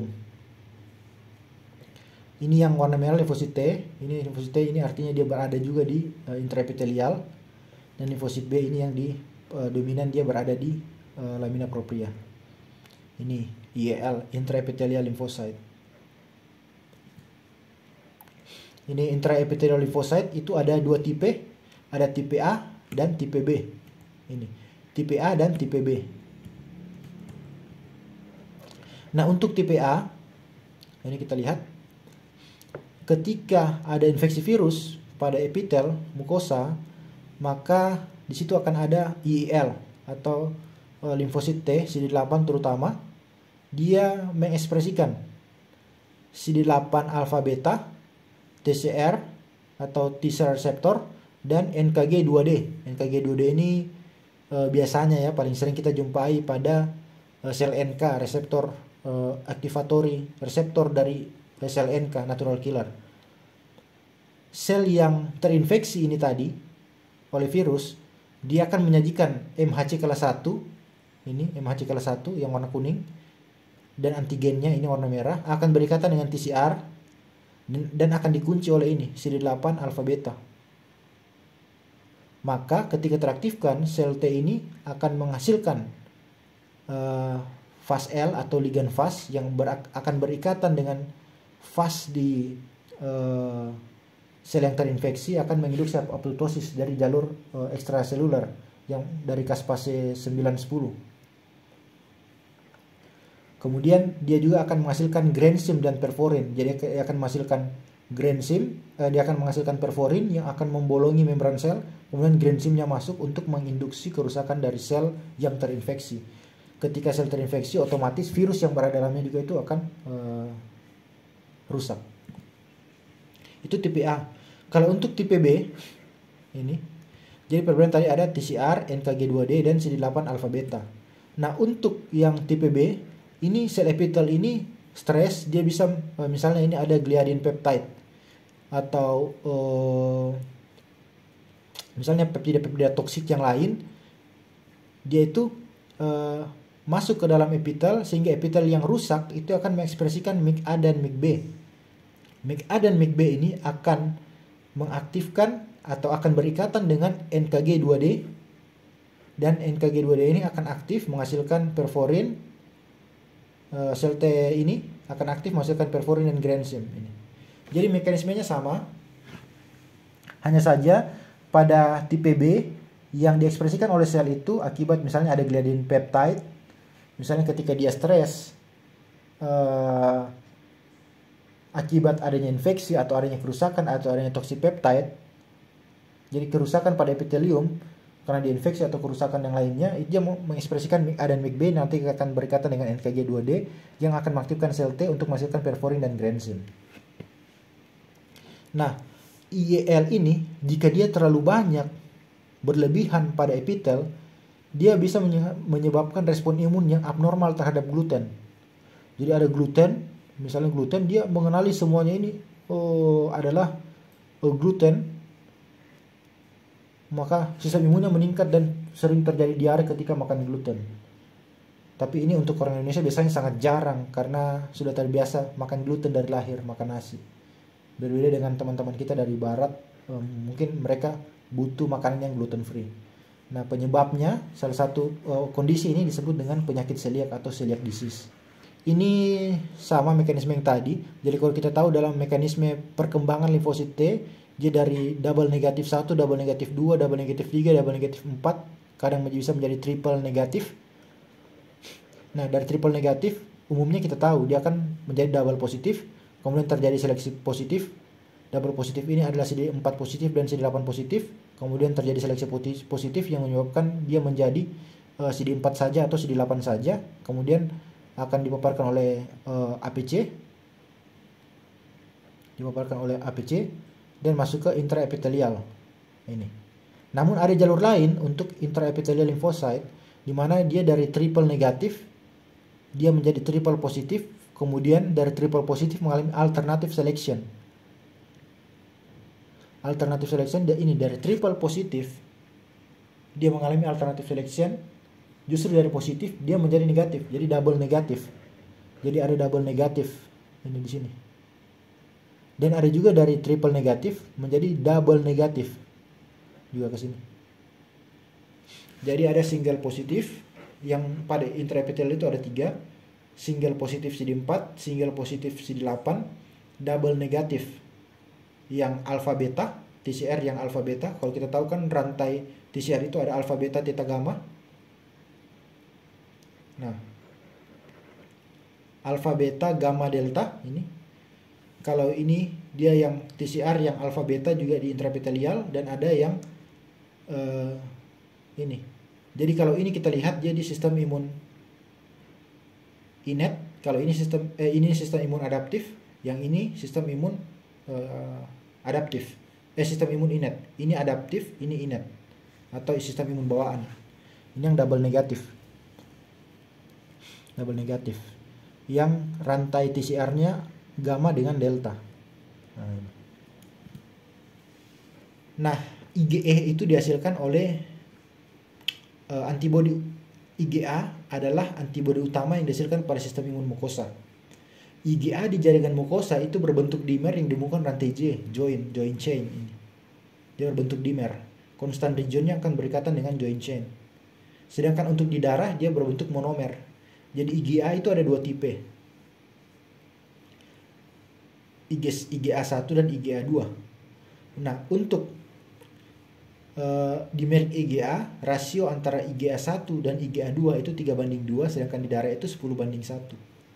Speaker 1: Ini yang warna merah limfosit T. Ini limfosit T ini artinya dia berada juga di intraepitelial, dan limfosit B ini yang di dominan dia berada di lamina propria. Ini IEL, intraepithelial lymphocyte. Ini intraepithelial lymphocyte itu ada dua tipe, ada tipe A dan tipe B. Ini tipe A dan tipe B. Nah, untuk tipe A ini kita lihat ketika ada infeksi virus pada epitel mukosa, maka di situ akan ada IEL atau limfosit T, CD8 terutama. Dia mengekspresikan CD8 alfa beta, TCR atau T-cell receptor, dan NKG2D. NKG2D ini biasanya ya paling sering kita jumpai pada sel NK, reseptor activatory reseptor dari sel NK, natural killer. Sel yang terinfeksi ini tadi oleh virus, dia akan menyajikan MHC kelas 1, ini MHC kelas 1 yang warna kuning, dan antigennya ini warna merah, akan berikatan dengan TCR dan akan dikunci oleh ini CD8 alfa beta. Maka ketika teraktifkan, sel T ini akan menghasilkan fas L atau ligan fas yang akan berikatan dengan fas di sel yang terinfeksi, akan menginduksi apoptosis dari jalur ekstraseluler yang dari caspase 910. Kemudian dia juga akan menghasilkan granzyme dan perforin. Jadi dia akan menghasilkan granzyme, dia akan menghasilkan perforin yang akan membolongi membran sel, kemudian granzyme-nya masuk untuk menginduksi kerusakan dari sel yang terinfeksi. Ketika sel terinfeksi, otomatis virus yang berada dalamnya juga itu akan rusak. Itu tipe A. Kalau untuk tipe B, ini, jadi perbedaan tadi ada TCR, NKG2D, dan CD8 alfa beta. Nah, untuk yang tipe B, ini sel epitel ini stres, dia bisa misalnya ini ada gliadin peptide atau misalnya peptida toksik yang lain, dia itu masuk ke dalam epitel sehingga epitel yang rusak itu akan mengekspresikan MIC-A dan MIC-B. MIC-A dan MIC-B ini akan mengaktifkan atau akan berikatan dengan NKG2D, dan NKG2D ini akan aktif menghasilkan perforin. Sel T ini akan aktif menghasilkan perforin dan granzyme ini. Jadi mekanismenya sama, hanya saja pada tipe B yang diekspresikan oleh sel itu akibat misalnya ada gliadin peptide, misalnya ketika dia stres akibat adanya infeksi atau adanya kerusakan atau adanya toksipeptide. Jadi kerusakan pada epitelium karena diinfeksi atau kerusakan yang lainnya, itu dia mengekspresikan MIC-A dan MIC-B, nanti akan berikatan dengan NKG2D yang akan mengaktifkan sel T untuk menghasilkan perforin dan granzyme. Nah, IEL ini jika dia terlalu banyak berlebihan pada epitel, dia bisa menyebabkan respon imun yang abnormal terhadap gluten. Jadi ada gluten, misalnya gluten, dia mengenali semuanya ini adalah gluten, maka sistem imunnya meningkat dan sering terjadi diare ketika makan gluten. Tapi ini untuk orang Indonesia biasanya sangat jarang karena sudah terbiasa makan gluten dari lahir, makan nasi. Berbeda dengan teman-teman kita dari barat, mungkin mereka butuh makanan yang gluten free. Nah, penyebabnya salah satu kondisi ini disebut dengan penyakit celiac atau celiac disease. Ini sama mekanisme yang tadi. Jadi kalau kita tahu dalam mekanisme perkembangan limfosit T, dia dari double negatif 1, double negatif 2, double negatif 3, double negatif 4, kadang bisa menjadi triple negatif. Nah, dari triple negatif umumnya kita tahu dia akan menjadi double positif, kemudian terjadi seleksi positif. Double positif ini adalah CD4 positif dan CD8 positif, kemudian terjadi seleksi positif yang menyebabkan dia menjadi CD4 saja atau CD8 saja, kemudian akan dipaparkan oleh APC, dan masuk ke intraepitelial ini. Namun ada jalur lain untuk intraepitelial lymphocyte, di mana dia dari triple negatif dia menjadi triple positif, kemudian dari triple positif mengalami alternative selection. Alternative selection ini dari triple positif dia mengalami alternative selection, justru dari positif dia menjadi negatif, jadi double negatif. Jadi ada double negatif ini di sini. Dan ada juga dari triple negatif menjadi double negatif juga ke sini. Jadi ada single positif yang pada intraepithelial itu ada 3, single positif CD4, single positif CD8, double negatif yang alfa beta, TCR yang alfa beta. Kalau kita tahu kan rantai TCR itu ada alfa beta theta gamma. Nah, alfa beta gamma delta ini. Kalau ini dia yang TCR yang alfa beta juga di intraepitelial, dan ada yang ini. Jadi kalau ini kita lihat dia di sistem imun innate, kalau ini sistem imun adaptif, yang ini sistem imun adaptif. Sistem imun innate. Ini adaptif, ini innate. Atau sistem imun bawaan. Ini yang double negatif. Double negatif. Yang rantai TCR-nya gamma dengan delta. Nah, IgE itu dihasilkan oleh antibodi. IgA adalah antibodi utama yang dihasilkan pada sistem imun mukosa. IgA di jaringan mukosa itu berbentuk dimer yang ditemukan rantai J, join chain ini. Dia berbentuk dimer. Konstan regionnya akan berikatan dengan join chain. Sedangkan untuk di darah dia berbentuk monomer. Jadi IgA itu ada dua tipe. IgA1 dan IgA2. Nah, untuk dimeric IgA, rasio antara IgA1 dan IgA2 itu 3:2, sedangkan di darah itu 10:1.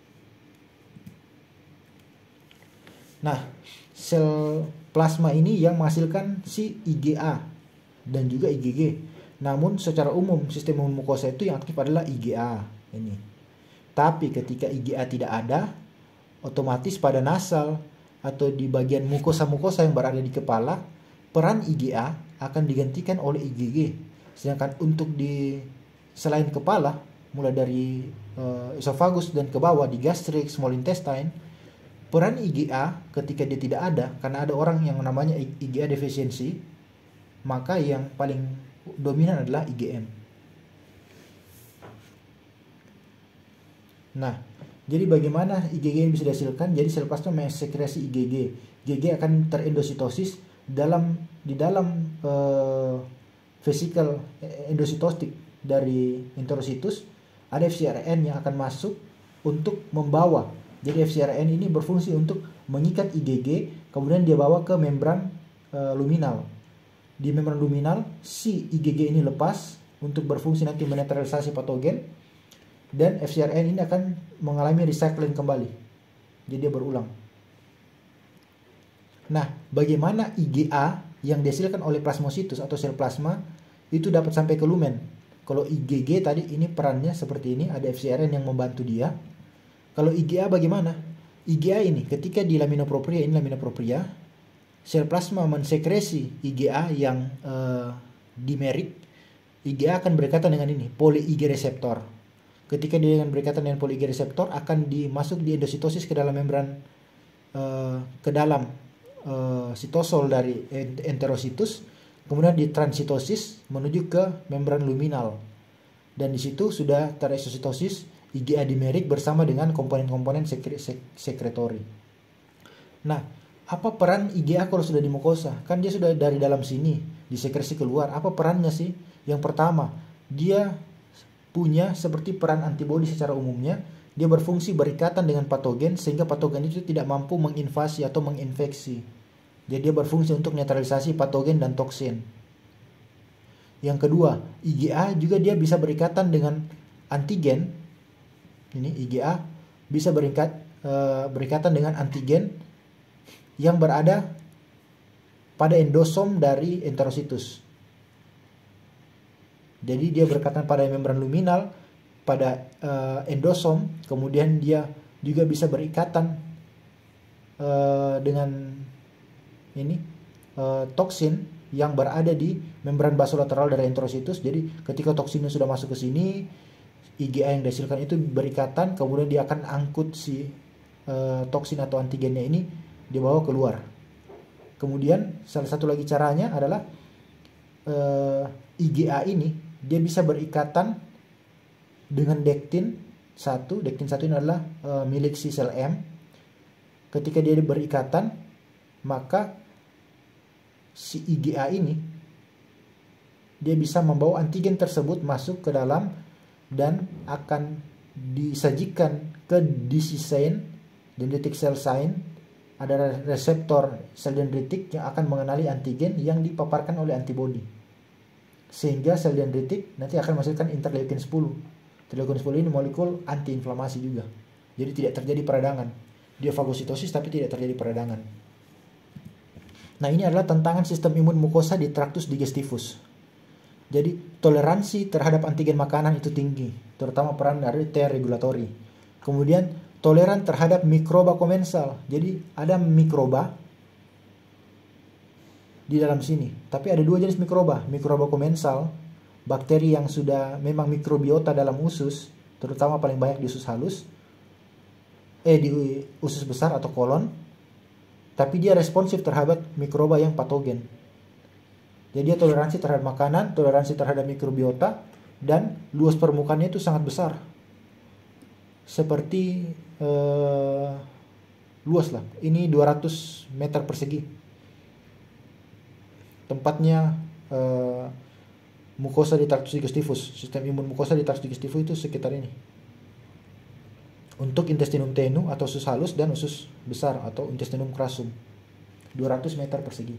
Speaker 1: Nah, sel plasma ini yang menghasilkan si IgA dan juga IgG. Namun secara umum sistem imun mukosa itu yang aktif adalah IgA ini. Tapi ketika IgA tidak ada, otomatis pada nasal atau di bagian mukosa-mukosa yang berada di kepala, peran IgA akan digantikan oleh IgG. Sedangkan untuk di selain kepala, mulai dari esofagus dan ke bawah di gastrik, small intestine, peran IgA ketika dia tidak ada, karena ada orang yang namanya IgA defisiensi, maka yang paling dominan adalah IgM. Nah, jadi bagaimana IgG ini bisa dihasilkan? Jadi sel plasma mensekresi IgG. IgG akan terendositosis di dalam vesikel endositostik dari enterositus. Ada FcRn yang akan masuk untuk membawa. Jadi FcRn ini berfungsi untuk mengikat IgG, kemudian dia bawa ke membran luminal. Di membran luminal si IgG ini lepas untuk berfungsi nanti menetralisasi patogen, dan FcRn ini akan mengalami recycling kembali. Jadi dia berulang. Nah, bagaimana IgA yang dihasilkan oleh plasmositus atau sel plasma itu dapat sampai ke lumen? Kalau IgG tadi ini perannya seperti ini, ada FcRn yang membantu dia. Kalau IgA bagaimana? IgA ini ketika di lamina propria, ini lamina propria, sel plasma mensekresi IgA yang dimeric. IgA akan berkaitan dengan ini, poly Ig reseptor. Ketika dia akan berkaitan dengan poly Ig reseptor, akan dimasuk di endositosis ke dalam membran, ke dalam sitosol dari enterositus, kemudian ditransitosis menuju ke membran luminal, dan di situ sudah tereksositosis IgA dimeric bersama dengan komponen-komponen sekretori. Nah, apa peran IgA kalau sudah di mukosa? Kan dia sudah dari dalam sini disekresi keluar. Apa perannya sih? Yang pertama, dia punya seperti peran antibodi secara umumnya. Dia berfungsi berikatan dengan patogen sehingga patogen itu tidak mampu menginvasi atau menginfeksi. Jadi dia berfungsi untuk netralisasi patogen dan toksin. Yang kedua, IgA juga dia bisa berikatan dengan antigen. Ini IgA bisa berikatan dengan antigen yang berada pada endosom dari enterositus. Jadi dia berikatan pada membran luminal, pada endosom, kemudian dia juga bisa berikatan dengan ini toksin yang berada di membran basolateral dari enterositus. Jadi ketika toksinnya sudah masuk ke sini, IgA yang dihasilkan itu berikatan, kemudian dia akan angkut si toksin atau antigennya ini dibawa keluar. Kemudian salah satu lagi caranya adalah IgA ini dia bisa berikatan dengan dektin 1. Dektin 1 ini adalah milik si sel M. Ketika dia berikatan, maka si IgA ini dia bisa membawa antigen tersebut masuk ke dalam dan akan disajikan ke dendritic dendritic cell sign. Ada reseptor sel dendritik yang akan mengenali antigen yang dipaparkan oleh antibodi, sehingga sel dendritik nanti akan menghasilkan interleukin 10. Interleukin 10 ini molekul antiinflamasi juga, jadi tidak terjadi peradangan. Dia fagositosis tapi tidak terjadi peradangan. Nah, ini adalah tantangan sistem imun mukosa di traktus digestivus. Jadi, toleransi terhadap antigen makanan itu tinggi, terutama peran dari T regulatory. Kemudian, toleran terhadap mikroba komensal. Jadi, ada mikroba di dalam sini. Tapi ada dua jenis mikroba. Mikroba komensal, bakteri yang sudah memang mikrobiota dalam usus, terutama paling banyak di usus halus, di usus besar atau kolon. Tapi dia responsif terhadap mikroba yang patogen. Jadi dia toleransi terhadap makanan, toleransi terhadap mikrobiota, dan luas permukaannya itu sangat besar. Seperti luas lah. Ini 200 meter persegi. Tempatnya mukosa di traktus digestivus, sistem imun mukosa di traktus digestivus itu sekitar ini. Untuk intestinum tenue atau usus halus dan usus besar atau intestinum crassum, 200 meter persegi.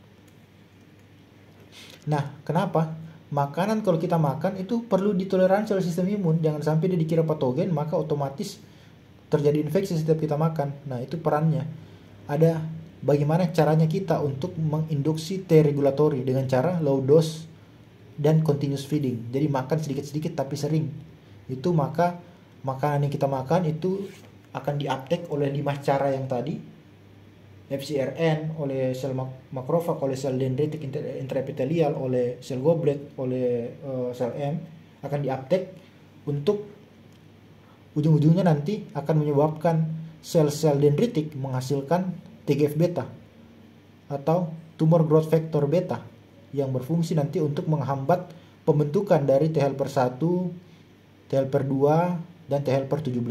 Speaker 1: Nah, kenapa? Makanan kalau kita makan itu perlu ditoleransi oleh sistem imun. Jangan sampai dia dikira patogen, maka otomatis terjadi infeksi setiap kita makan. Nah, itu perannya. Ada bagaimana caranya kita untuk menginduksi T regulatory dengan cara low dose dan continuous feeding. Jadi makan sedikit-sedikit tapi sering. Itu maka makanan yang kita makan itu akan diuptake oleh 5 cara yang tadi. FcRn, oleh sel makrofag, oleh sel dendritik intraepitelial, oleh sel goblet, oleh sel M, akan diuptake untuk ujung-ujungnya nanti akan menyebabkan sel-sel dendritik menghasilkan TGF beta atau tumor growth factor beta yang berfungsi nanti untuk menghambat pembentukan dari T helper 1, T helper 2, dan T helper 17.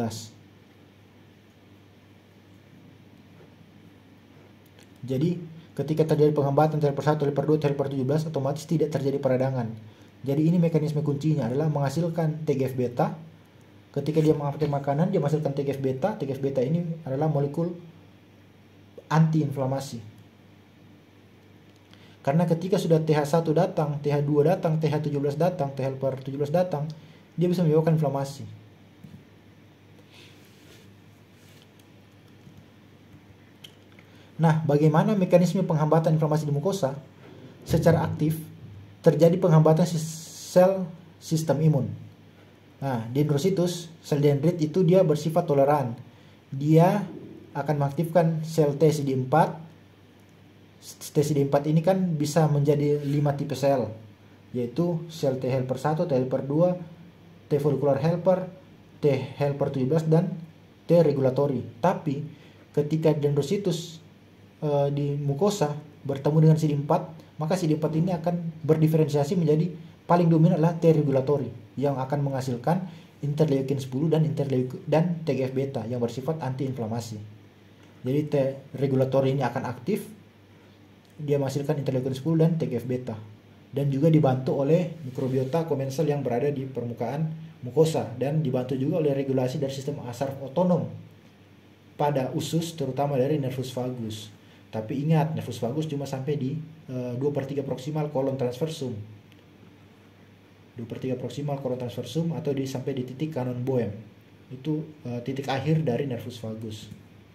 Speaker 1: Jadi ketika terjadi penghambatan T helper 1, T helper 2, T helper 17, otomatis tidak terjadi peradangan. Jadi ini mekanisme kuncinya adalah menghasilkan TGF beta. Ketika dia menguptake makanan, dia menghasilkan TGF beta. TGF beta ini adalah molekul anti-inflamasi. Karena ketika sudah TH1 datang, TH2 datang, TH17 datang, T helper 17 datang, dia bisa menyebabkan inflamasi. Nah, bagaimana mekanisme penghambatan inflamasi di mukosa? Secara aktif, terjadi penghambatan sel sistem imun. Nah, dendrositus, sel dendrit itu dia bersifat toleran. Dia akan mengaktifkan sel TCD4. TCD4 ini kan bisa menjadi 5 tipe sel, yaitu sel T helper 1, T helper 2, T follicular helper, T helper 17, dan T regulatory. Tapi ketika dendrositus di mukosa bertemu dengan CD4, maka CD4 ini akan berdiferensiasi menjadi paling dominan adalah T regulatory yang akan menghasilkan interleukin 10 dan TGF beta yang bersifat antiinflamasi. Jadi T regulatory ini akan aktif, dia menghasilkan interleukin 10 dan TGF beta, dan juga dibantu oleh mikrobiota komensal yang berada di permukaan mukosa, dan dibantu juga oleh regulasi dari sistem asaraf otonom pada usus, terutama dari nervus vagus. Tapi ingat, nervus vagus cuma sampai di 2/3 proximal kolon transversum. 2/3 proximal kolon transversum atau sampai di titik kanon Boehm. Itu titik akhir dari nervus vagus.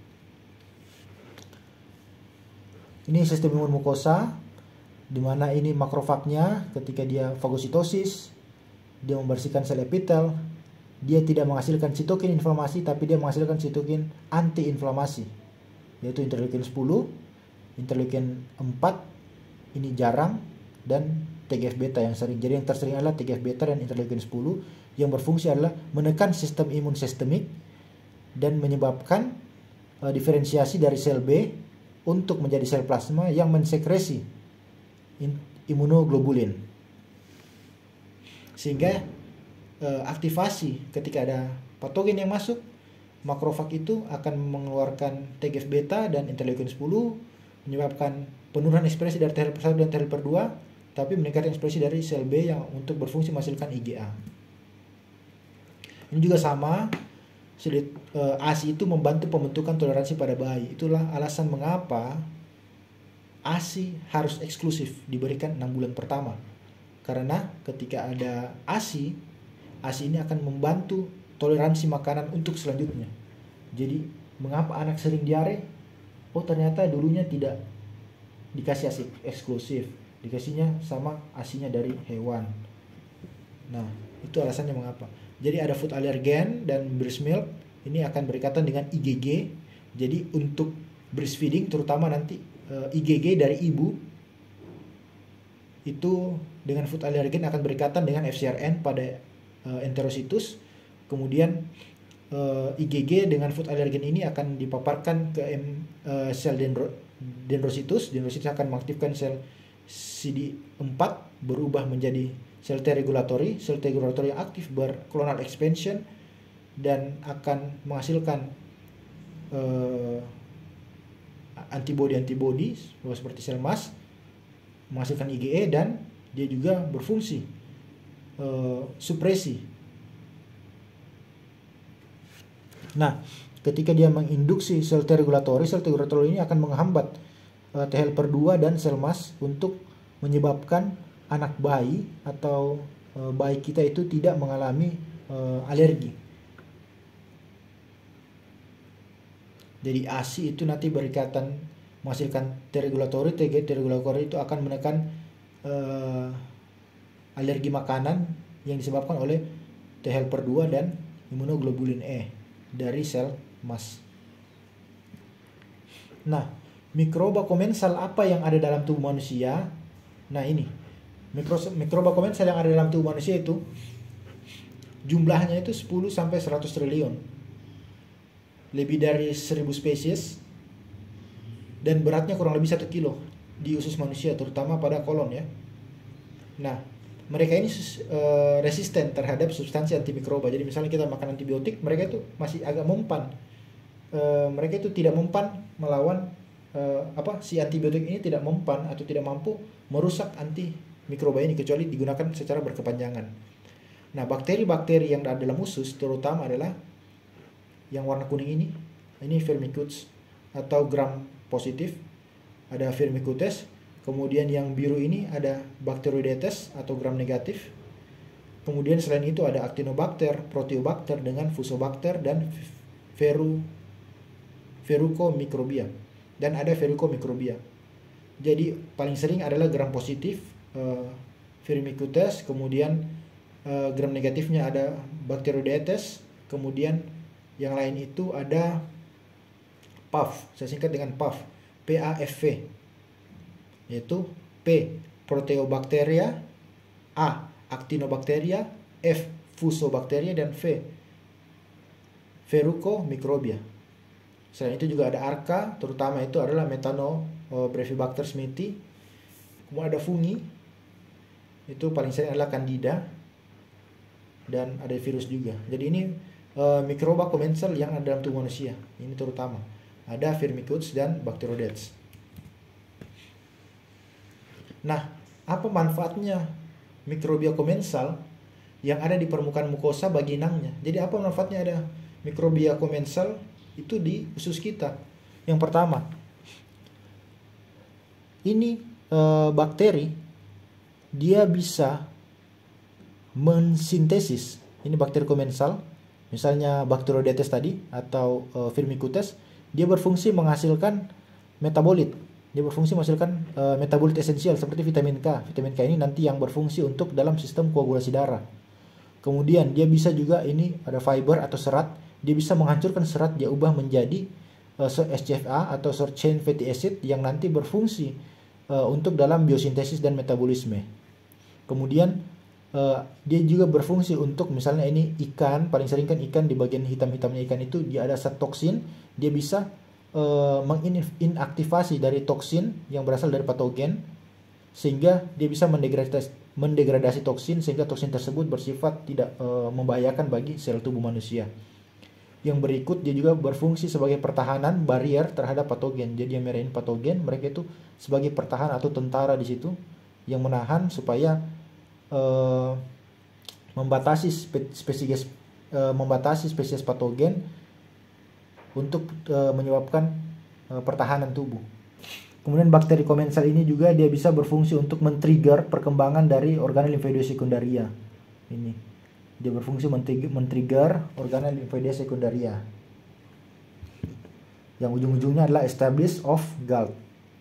Speaker 1: Ini sistem imun mukosa, di mana ini makrofagnya ketika dia fagositosis, dia membersihkan sel epitel, dia tidak menghasilkan sitokin inflamasi, tapi dia menghasilkan sitokin anti-inflamasi, yaitu interleukin 10, interleukin 4, ini jarang, dan TGF beta yang sering. Jadi yang tersering adalah TGF beta dan interleukin 10 yang berfungsi adalah menekan sistem imun sistemik dan menyebabkan diferensiasi dari sel B untuk menjadi sel plasma yang mensekresi imunoglobulin. Sehingga aktivasi ketika ada patogen yang masuk, makrofag itu akan mengeluarkan TGF beta dan interleukin 10, menyebabkan penurunan ekspresi dari T helper 1 dan T helper 2, tapi meningkatkan ekspresi dari sel B yang untuk berfungsi menghasilkan IgA. Ini juga sama, ASI itu membantu pembentukan toleransi pada bayi. Itulah alasan mengapa ASI harus eksklusif diberikan 6 bulan pertama. Karena ketika ada ASI ini akan membantu toleransi makanan untuk selanjutnya. Jadi Mengapa anak sering diare? Oh, ternyata dulunya tidak dikasih ASI eksklusif, dikasihnya sama ASINya dari hewan. Nah, itu alasannya mengapa. Jadi ada food allergen dan breast milk ini akan berkaitan dengan IgG. Jadi untuk breastfeeding terutama nanti IgG dari ibu itu dengan food allergen akan berkaitan dengan FcRn pada enterositus. Kemudian IgG dengan food allergen ini akan dipaparkan ke sel dendrositus. Dendrositus akan mengaktifkan sel CD4 berubah menjadi sel T regulatory. Sel T regulatory yang aktif berclonal expansion dan akan menghasilkan antibody seperti sel MAS, menghasilkan IgE, dan dia juga berfungsi supresi. Nah, ketika dia menginduksi sel T regulatory ini akan menghambat T helper 2 dan sel MAS untuk menyebabkan anak bayi atau bayi kita itu tidak mengalami alergi. Jadi ASI itu nanti berikatan menghasilkan T regulatory. T regulatory itu akan menekan alergi makanan yang disebabkan oleh T helper 2 dan immunoglobulin E dari sel MAS. Nah, mikroba komensal apa yang ada dalam tubuh manusia? Nah, ini mikroba komensal yang ada dalam tubuh manusia itu jumlahnya itu 10 sampai 100 triliun. Lebih dari 1000 spesies dan beratnya kurang lebih 1 kilo di usus manusia, terutama pada kolon ya. Nah, mereka ini resisten terhadap substansi antimikroba. Jadi misalnya kita makan antibiotik, mereka itu masih agak mempan. Mereka itu tidak mempan melawan si antibiotik ini tidak mempan atau tidak mampu merusak antimikroba ini kecuali digunakan secara berkepanjangan. Nah, bakteri-bakteri yang ada dalam usus terutama adalah yang warna kuning ini Firmicutes atau gram positif, ada Firmicutes. Kemudian yang biru ini ada Bacteroidetes atau gram negatif. Kemudian selain itu ada Actinobacter, Proteobacter dengan Fusobacter dan Verrucomicrobia. Dan ada Verrucomicrobia. Jadi paling sering adalah gram positif Firmicutes, kemudian gram negatifnya ada Bacteroidetes, kemudian yang lain itu ada PAF, saya singkat dengan PAF, PAFV, yaitu P. Proteobacteria, A. Actinobacteria, F. Fusobacteria, dan V. Verrucomicrobia. Selain itu juga ada ARCA, terutama itu adalah Methanobrevibacter smithii. Kemudian ada fungi, itu paling sering adalah Candida, dan ada virus juga. Jadi ini mikroba komensal yang ada dalam tubuh manusia. Ini terutama ada Firmicutes dan Bacteroidetes. Nah, apa manfaatnya mikrobia komensal yang ada di permukaan mukosa bagi inangnya? Jadi apa manfaatnya ada mikrobia komensal itu di usus kita? Yang pertama, ini bakteri dia bisa mensintesis. Ini bakteri komensal, misalnya Bacteroidetes tadi atau Firmicutes, dia berfungsi menghasilkan metabolit. Dia berfungsi menghasilkan metabolit esensial seperti vitamin K. Vitamin K ini nanti yang berfungsi untuk dalam sistem koagulasi darah. Kemudian dia bisa juga ini ada fiber atau serat. Dia bisa menghancurkan serat, dia ubah menjadi SCFA atau short chain fatty acid yang nanti berfungsi untuk dalam biosintesis dan metabolisme. Kemudian dia juga berfungsi untuk misalnya ini ikan, paling sering kan ikan di bagian hitam-hitamnya ikan itu dia ada zat toksin, dia bisa menginaktivasi dari toksin yang berasal dari patogen sehingga dia bisa mendegradasi toksin sehingga toksin tersebut bersifat tidak membahayakan bagi sel tubuh manusia. Yang berikut dia juga berfungsi sebagai pertahanan barrier terhadap patogen. Jadi yang merah ini patogen, mereka itu sebagai pertahanan atau tentara di situ yang menahan supaya membatasi spesies patogen untuk menyebabkan pertahanan tubuh. Kemudian bakteri komensal ini juga dia bisa berfungsi untuk men-trigger perkembangan dari organel limfoidea sekundaria. Ini dia berfungsi men-trigger organel limfoidea sekundaria. yang ujung-ujungnya adalah establish of GALT.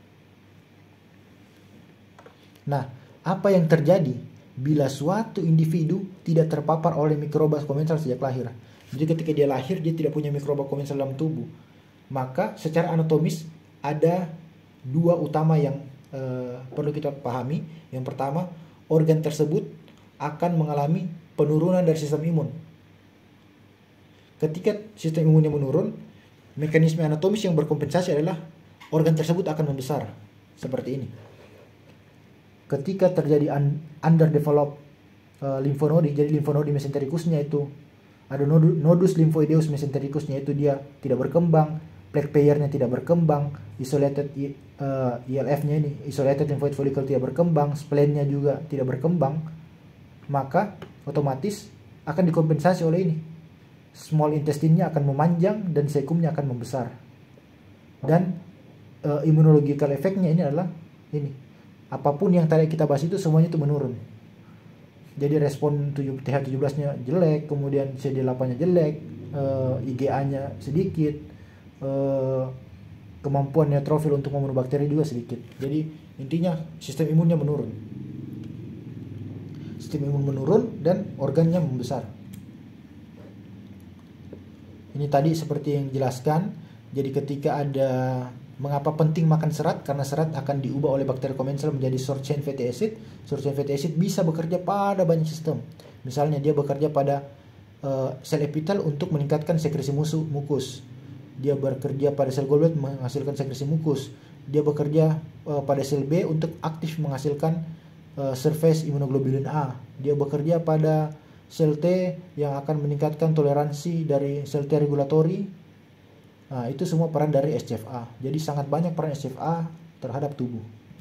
Speaker 1: Nah, apa yang terjadi bila suatu individu tidak terpapar oleh mikroba komensal sejak lahir? Jadi ketika dia lahir dia tidak punya mikroba komensal dalam tubuh, maka secara anatomis ada dua utama yang perlu kita pahami. Yang pertama, organ tersebut akan mengalami penurunan dari sistem imun. Ketika sistem imunnya menurun, mekanisme anatomis yang berkompensasi adalah organ tersebut akan membesar seperti ini. Ketika terjadi underdeveloped limfonodi, jadi limfonodi mesenterikusnya itu ada nodus lymphoideus mesenterikusnya itu dia tidak berkembang, plaque pair-nya tidak berkembang, isolated ILF-nya ini isolated lymphoid follicle tidak berkembang, spleen-nya juga tidak berkembang, maka otomatis akan dikompensasi oleh ini. Small intestine-nya akan memanjang dan cecum-nya akan membesar. Dan immunological effect-nya ini adalah ini. Apapun yang tadi kita bahas itu semuanya itu menurun. Jadi respon TH17-nya jelek, kemudian CD8-nya jelek, IgA-nya sedikit, kemampuan neutrofil untuk membunuh bakteri juga sedikit. Jadi intinya sistem imunnya menurun. Sistem imun menurun dan organnya membesar. Ini tadi seperti yang dijelaskan. Jadi ketika ada mengapa penting makan serat? Karena serat akan diubah oleh bakteri komensal menjadi short chain fatty acid. Short chain fatty acid bisa bekerja pada banyak sistem. Misalnya dia bekerja pada sel epitel untuk meningkatkan sekresi mukus. Dia bekerja pada sel gallbladder menghasilkan sekresi mukus. Dia bekerja pada sel B untuk aktif menghasilkan surface immunoglobulin A. Dia bekerja pada sel T yang akan meningkatkan toleransi dari sel T regulatory. Nah, itu semua peran dari SCFA. Jadi sangat banyak peran SCFA terhadap tubuh.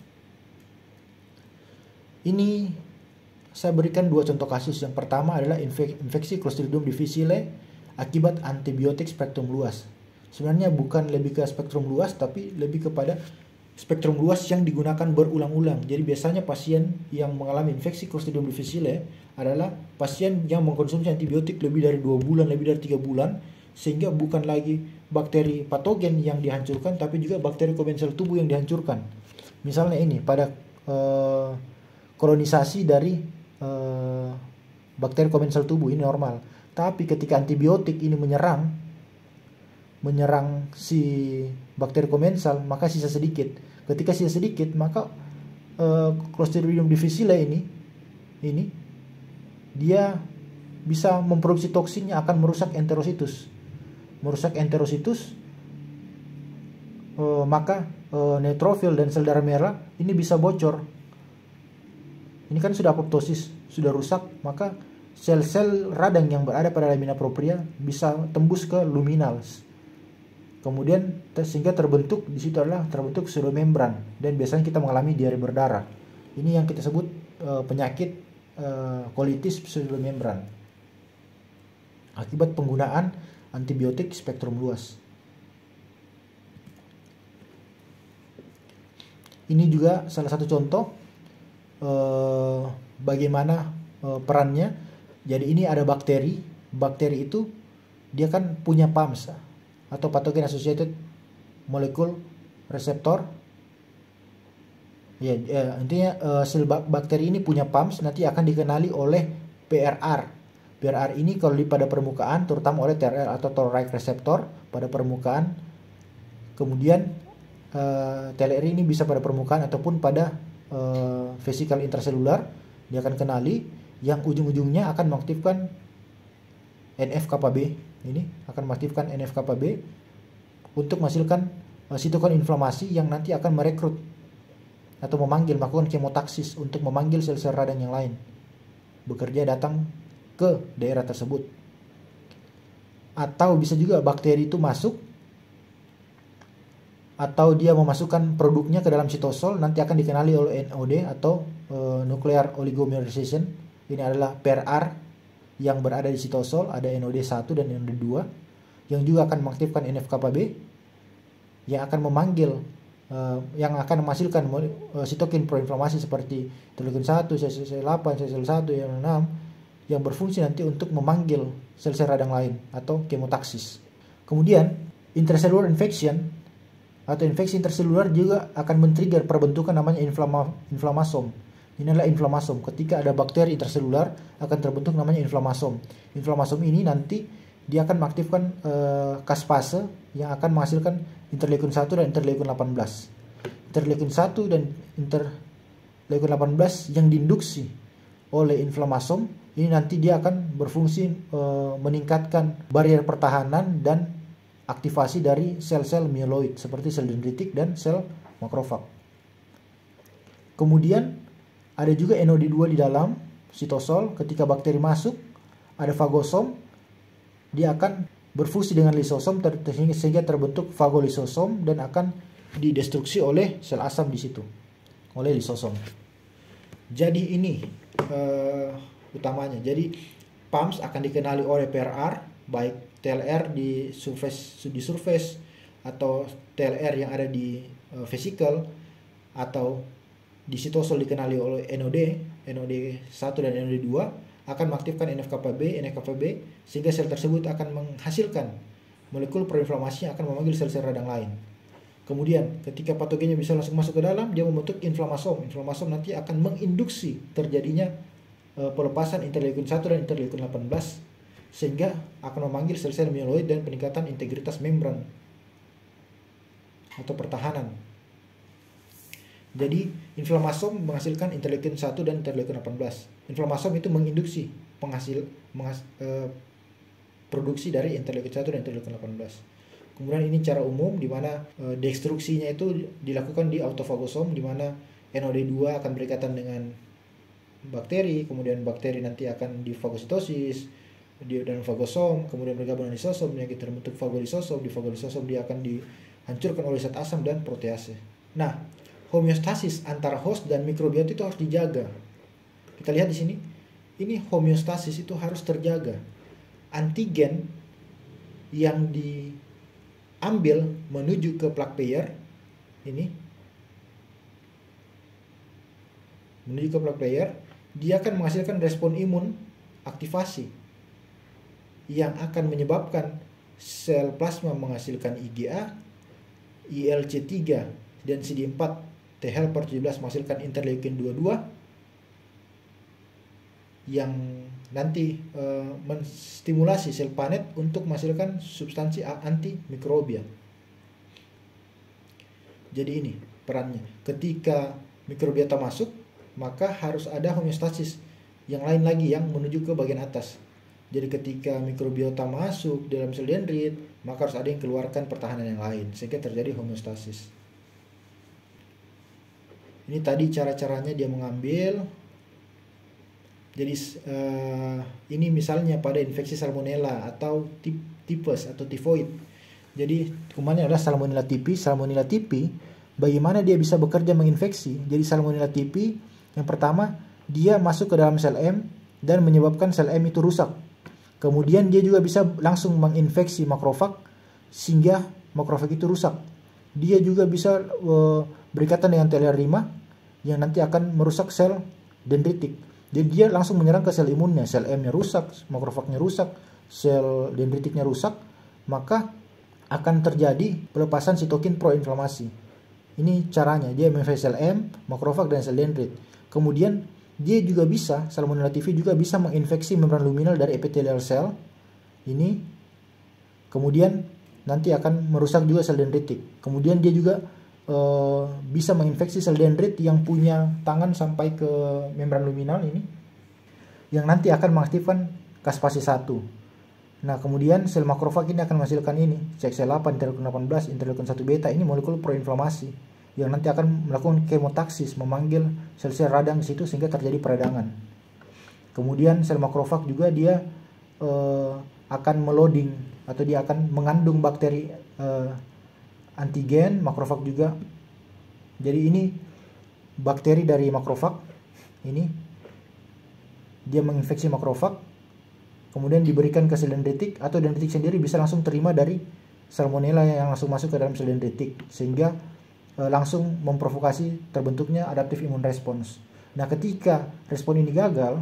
Speaker 1: Ini saya berikan dua contoh kasus. Yang pertama adalah infeksi Clostridium difficile akibat antibiotik spektrum luas. Sebenarnya bukan lebih ke spektrum luas, tapi lebih kepada spektrum luas yang digunakan berulang-ulang. Jadi biasanya pasien yang mengalami infeksi Clostridium difficile adalah pasien yang mengkonsumsi antibiotik lebih dari 2 bulan, lebih dari 3 bulan, sehingga bukan lagi bakteri patogen yang dihancurkan, tapi juga bakteri komensal tubuh yang dihancurkan. Misalnya ini pada kolonisasi dari bakteri komensal tubuh ini normal, tapi ketika antibiotik ini menyerang si bakteri komensal, maka sisa sedikit. Ketika sisa sedikit, maka Clostridium difficile ini dia bisa memproduksi toksin yang akan merusak enterositus. Maka neutrofil dan sel darah merah ini bisa bocor. Ini kan sudah apoptosis, sudah rusak, maka sel-sel radang yang berada pada lamina propria bisa tembus ke luminals. Kemudian sehingga terbentuk di situ adalah terbentuk pseudomembran, dan biasanya kita mengalami diare berdarah. Ini yang kita sebut penyakit colitis pseudomembran akibat penggunaan antibiotik spektrum luas. Ini juga salah satu contoh bagaimana perannya. Jadi ini ada bakteri itu dia kan punya PAMS atau pathogen associated molecule receptor. Intinya sel bakteri ini punya PAMS, nanti akan dikenali oleh PRR. PRR ini kalau pada permukaan terutama oleh TRL atau toll-like receptor pada permukaan. Kemudian TLR ini bisa pada permukaan ataupun pada vesikel intraselular. Dia akan kenali yang ujung-ujungnya akan mengaktifkan NF-κB. Ini akan mengaktifkan NF-κB untuk menghasilkan sitokine inflamasi yang nanti akan merekrut atau melakukan kemotaksis untuk memanggil sel-sel radang yang lain bekerja datang ke daerah tersebut. Atau bisa juga bakteri itu masuk, atau dia memasukkan produknya ke dalam sitosol, nanti akan dikenali oleh NOD atau nuclear oligomerization. Ini adalah PRR yang berada di sitosol, ada NOD1 dan NOD2 yang juga akan mengaktifkan NF-κB yang akan memanggil yang akan menghasilkan sitokin proinflamasi seperti interleukin 1, CCL8, CCL1, yang 6 yang berfungsi nanti untuk memanggil sel-sel radang lain atau kemotaksis. Kemudian Intracellular infection atau infeksi intraseluler juga akan men-trigger perbentukan namanya inflamasom. Ini adalah inflamasom. Ketika ada bakteri intraseluler akan terbentuk namanya inflamasom. Inflamasom ini nanti dia akan mengaktifkan kaspase yang akan menghasilkan interleukin 1 dan interleukin 18. Interleukin 1 dan interleukin 18 yang diinduksi oleh inflamasom ini nanti dia akan berfungsi meningkatkan barrier pertahanan dan aktivasi dari sel-sel mieloid seperti sel dendritik dan sel makrofag. Kemudian ada juga NOD2 di dalam sitosol. Ketika bakteri masuk, ada fagosom, dia akan berfungsi dengan lisosom sehingga terbentuk fagolisosom dan akan didestruksi oleh sel asam di situ oleh lisosom. Jadi ini utamanya. Jadi PAMS akan dikenali oleh PRR, baik TLR di surface atau TLR yang ada di vesicle, atau di sitosol dikenali oleh NOD1 dan NOD2 akan mengaktifkan NF-κB sehingga sel tersebut akan menghasilkan molekul proinflamasi yang akan memanggil sel-sel radang lain. Kemudian ketika patogennya bisa langsung masuk ke dalam, dia membentuk inflamasom. Inflamasom nanti akan menginduksi terjadinya pelepasan interleukin 1 dan interleukin 18 sehingga akan memanggil sel-sel mieloid dan peningkatan integritas membran atau pertahanan. Jadi inflamasom menghasilkan interleukin 1 dan interleukin 18. Inflamasom itu menginduksi produksi dari interleukin 1 dan interleukin 18. Kemudian ini cara umum di mana destruksinya itu dilakukan di autofagosom, di mana NOD2 akan berikatan dengan bakteri, kemudian bakteri nanti akan difagositosis dan fagosom, kemudian bergabung dengan lisosom yang terbentuk fagolisosom. Di fagolisosom dia akan dihancurkan oleh zat asam dan protease. Nah, homeostasis antara host dan mikrobiota itu harus dijaga. Kita lihat di sini, ini homeostasis itu harus terjaga. Antigen yang diambil menuju ke plaque pair ini, menuju ke plaque pair, dia akan menghasilkan respon imun aktivasi yang akan menyebabkan sel plasma menghasilkan IgA, ILC3 dan CD4 T helper 17 menghasilkan interleukin 22 yang nanti menstimulasi sel panet untuk menghasilkan substansi antimikrobia. Jadi ini perannya. Ketika mikrobiota masuk, maka harus ada homeostasis yang lain lagi yang menuju ke bagian atas. Jadi ketika mikrobiota masuk dalam sel dendrit, maka harus ada yang keluarkan pertahanan yang lain sehingga terjadi homeostasis. Ini tadi cara-caranya dia mengambil. Jadi ini misalnya pada infeksi salmonella atau tipes atau tifoid. Jadi kumannya adalah Salmonella typhi. Salmonella typhi, bagaimana dia bisa bekerja menginfeksi? Jadi Salmonella typhi yang pertama, dia masuk ke dalam sel M dan menyebabkan sel M itu rusak. Kemudian dia juga bisa langsung menginfeksi makrofag sehingga makrofag itu rusak. Dia juga bisa berikatan dengan TLR5 yang nanti akan merusak sel dendritik. Jadi dia langsung menyerang ke sel imunnya, sel M-nya rusak, makrofagnya rusak, sel dendritiknya rusak, maka akan terjadi pelepasan sitokin proinflamasi. Ini caranya, dia menginfeksi sel M, makrofag dan sel dendrit. Kemudian dia juga bisa, Salmonella typhi juga bisa menginfeksi membran luminal dari epithelial cell. Ini kemudian nanti akan merusak juga sel dendritik. Kemudian dia juga bisa menginfeksi sel dendrit yang punya tangan sampai ke membran luminal ini, yang nanti akan mengaktifkan caspase 1. Nah, kemudian sel makrofag ini akan menghasilkan ini, CXCL8, interleukin 18, interleukin 1 beta, ini molekul proinflamasi yang nanti akan melakukan kemotaksis, memanggil sel-sel radang di situ sehingga terjadi peradangan. Kemudian sel makrofag juga dia akan meloading atau dia akan mengandung bakteri antigen, makrofag juga. Jadi ini bakteri dari makrofag ini dia menginfeksi makrofag, kemudian diberikan ke sel dendritik, atau dendritik sendiri bisa langsung terima dari salmonella yang langsung masuk ke dalam sel dendritik sehingga langsung memprovokasi terbentuknya adaptive immune response. Nah, ketika respon ini gagal,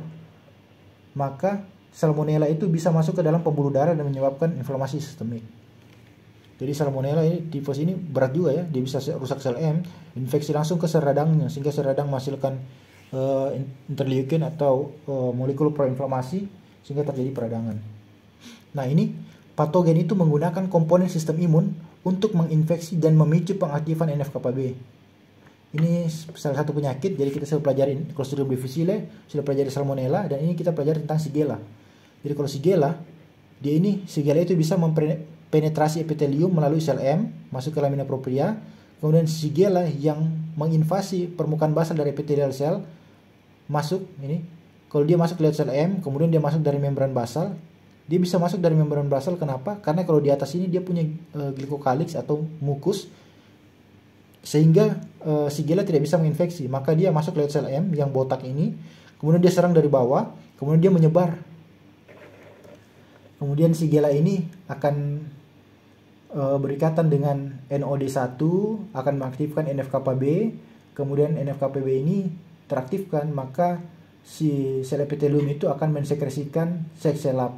Speaker 1: maka salmonella itu bisa masuk ke dalam pembuluh darah dan menyebabkan inflamasi sistemik. Jadi Salmonella ini tifus ini berat juga ya, dia bisa rusak sel M, infeksi langsung ke sel radangnya sehingga sel radang menghasilkan interleukin atau molekul proinflamasi sehingga terjadi peradangan. Nah, ini patogen itu menggunakan komponen sistem imun untuk menginfeksi dan memicu pengaktifan NF-κB. Ini salah satu penyakit, jadi kita sudah pelajari Clostridium difficile, sudah pelajari Salmonella, dan ini kita pelajari tentang Shigella. Jadi kalau Shigella itu bisa mempenetrasi epitelium melalui sel M, masuk ke lamina propria. Kemudian Shigella yang menginvasi permukaan basal dari epithelial cell, masuk ini. Kalau dia masuk lewat sel M, kemudian dia masuk dari membran basal. Dia bisa masuk dari membran basal, kenapa? Karena kalau di atas ini dia punya glycocalyx atau mukus, sehingga Shigella tidak bisa menginfeksi. Maka dia masuk lewat sel M yang botak ini, kemudian dia serang dari bawah, kemudian dia menyebar. Kemudian Shigella ini akan berikatan dengan NOD1, akan mengaktifkan NF-κB, kemudian NF-κB ini teraktifkan, maka si sel epitelium itu akan mensekresikan CXCL8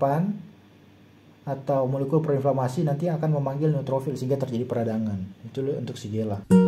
Speaker 1: atau molekul proinflamasi, nanti akan memanggil neutrofil sehingga terjadi peradangan. Itu untuk Shigella.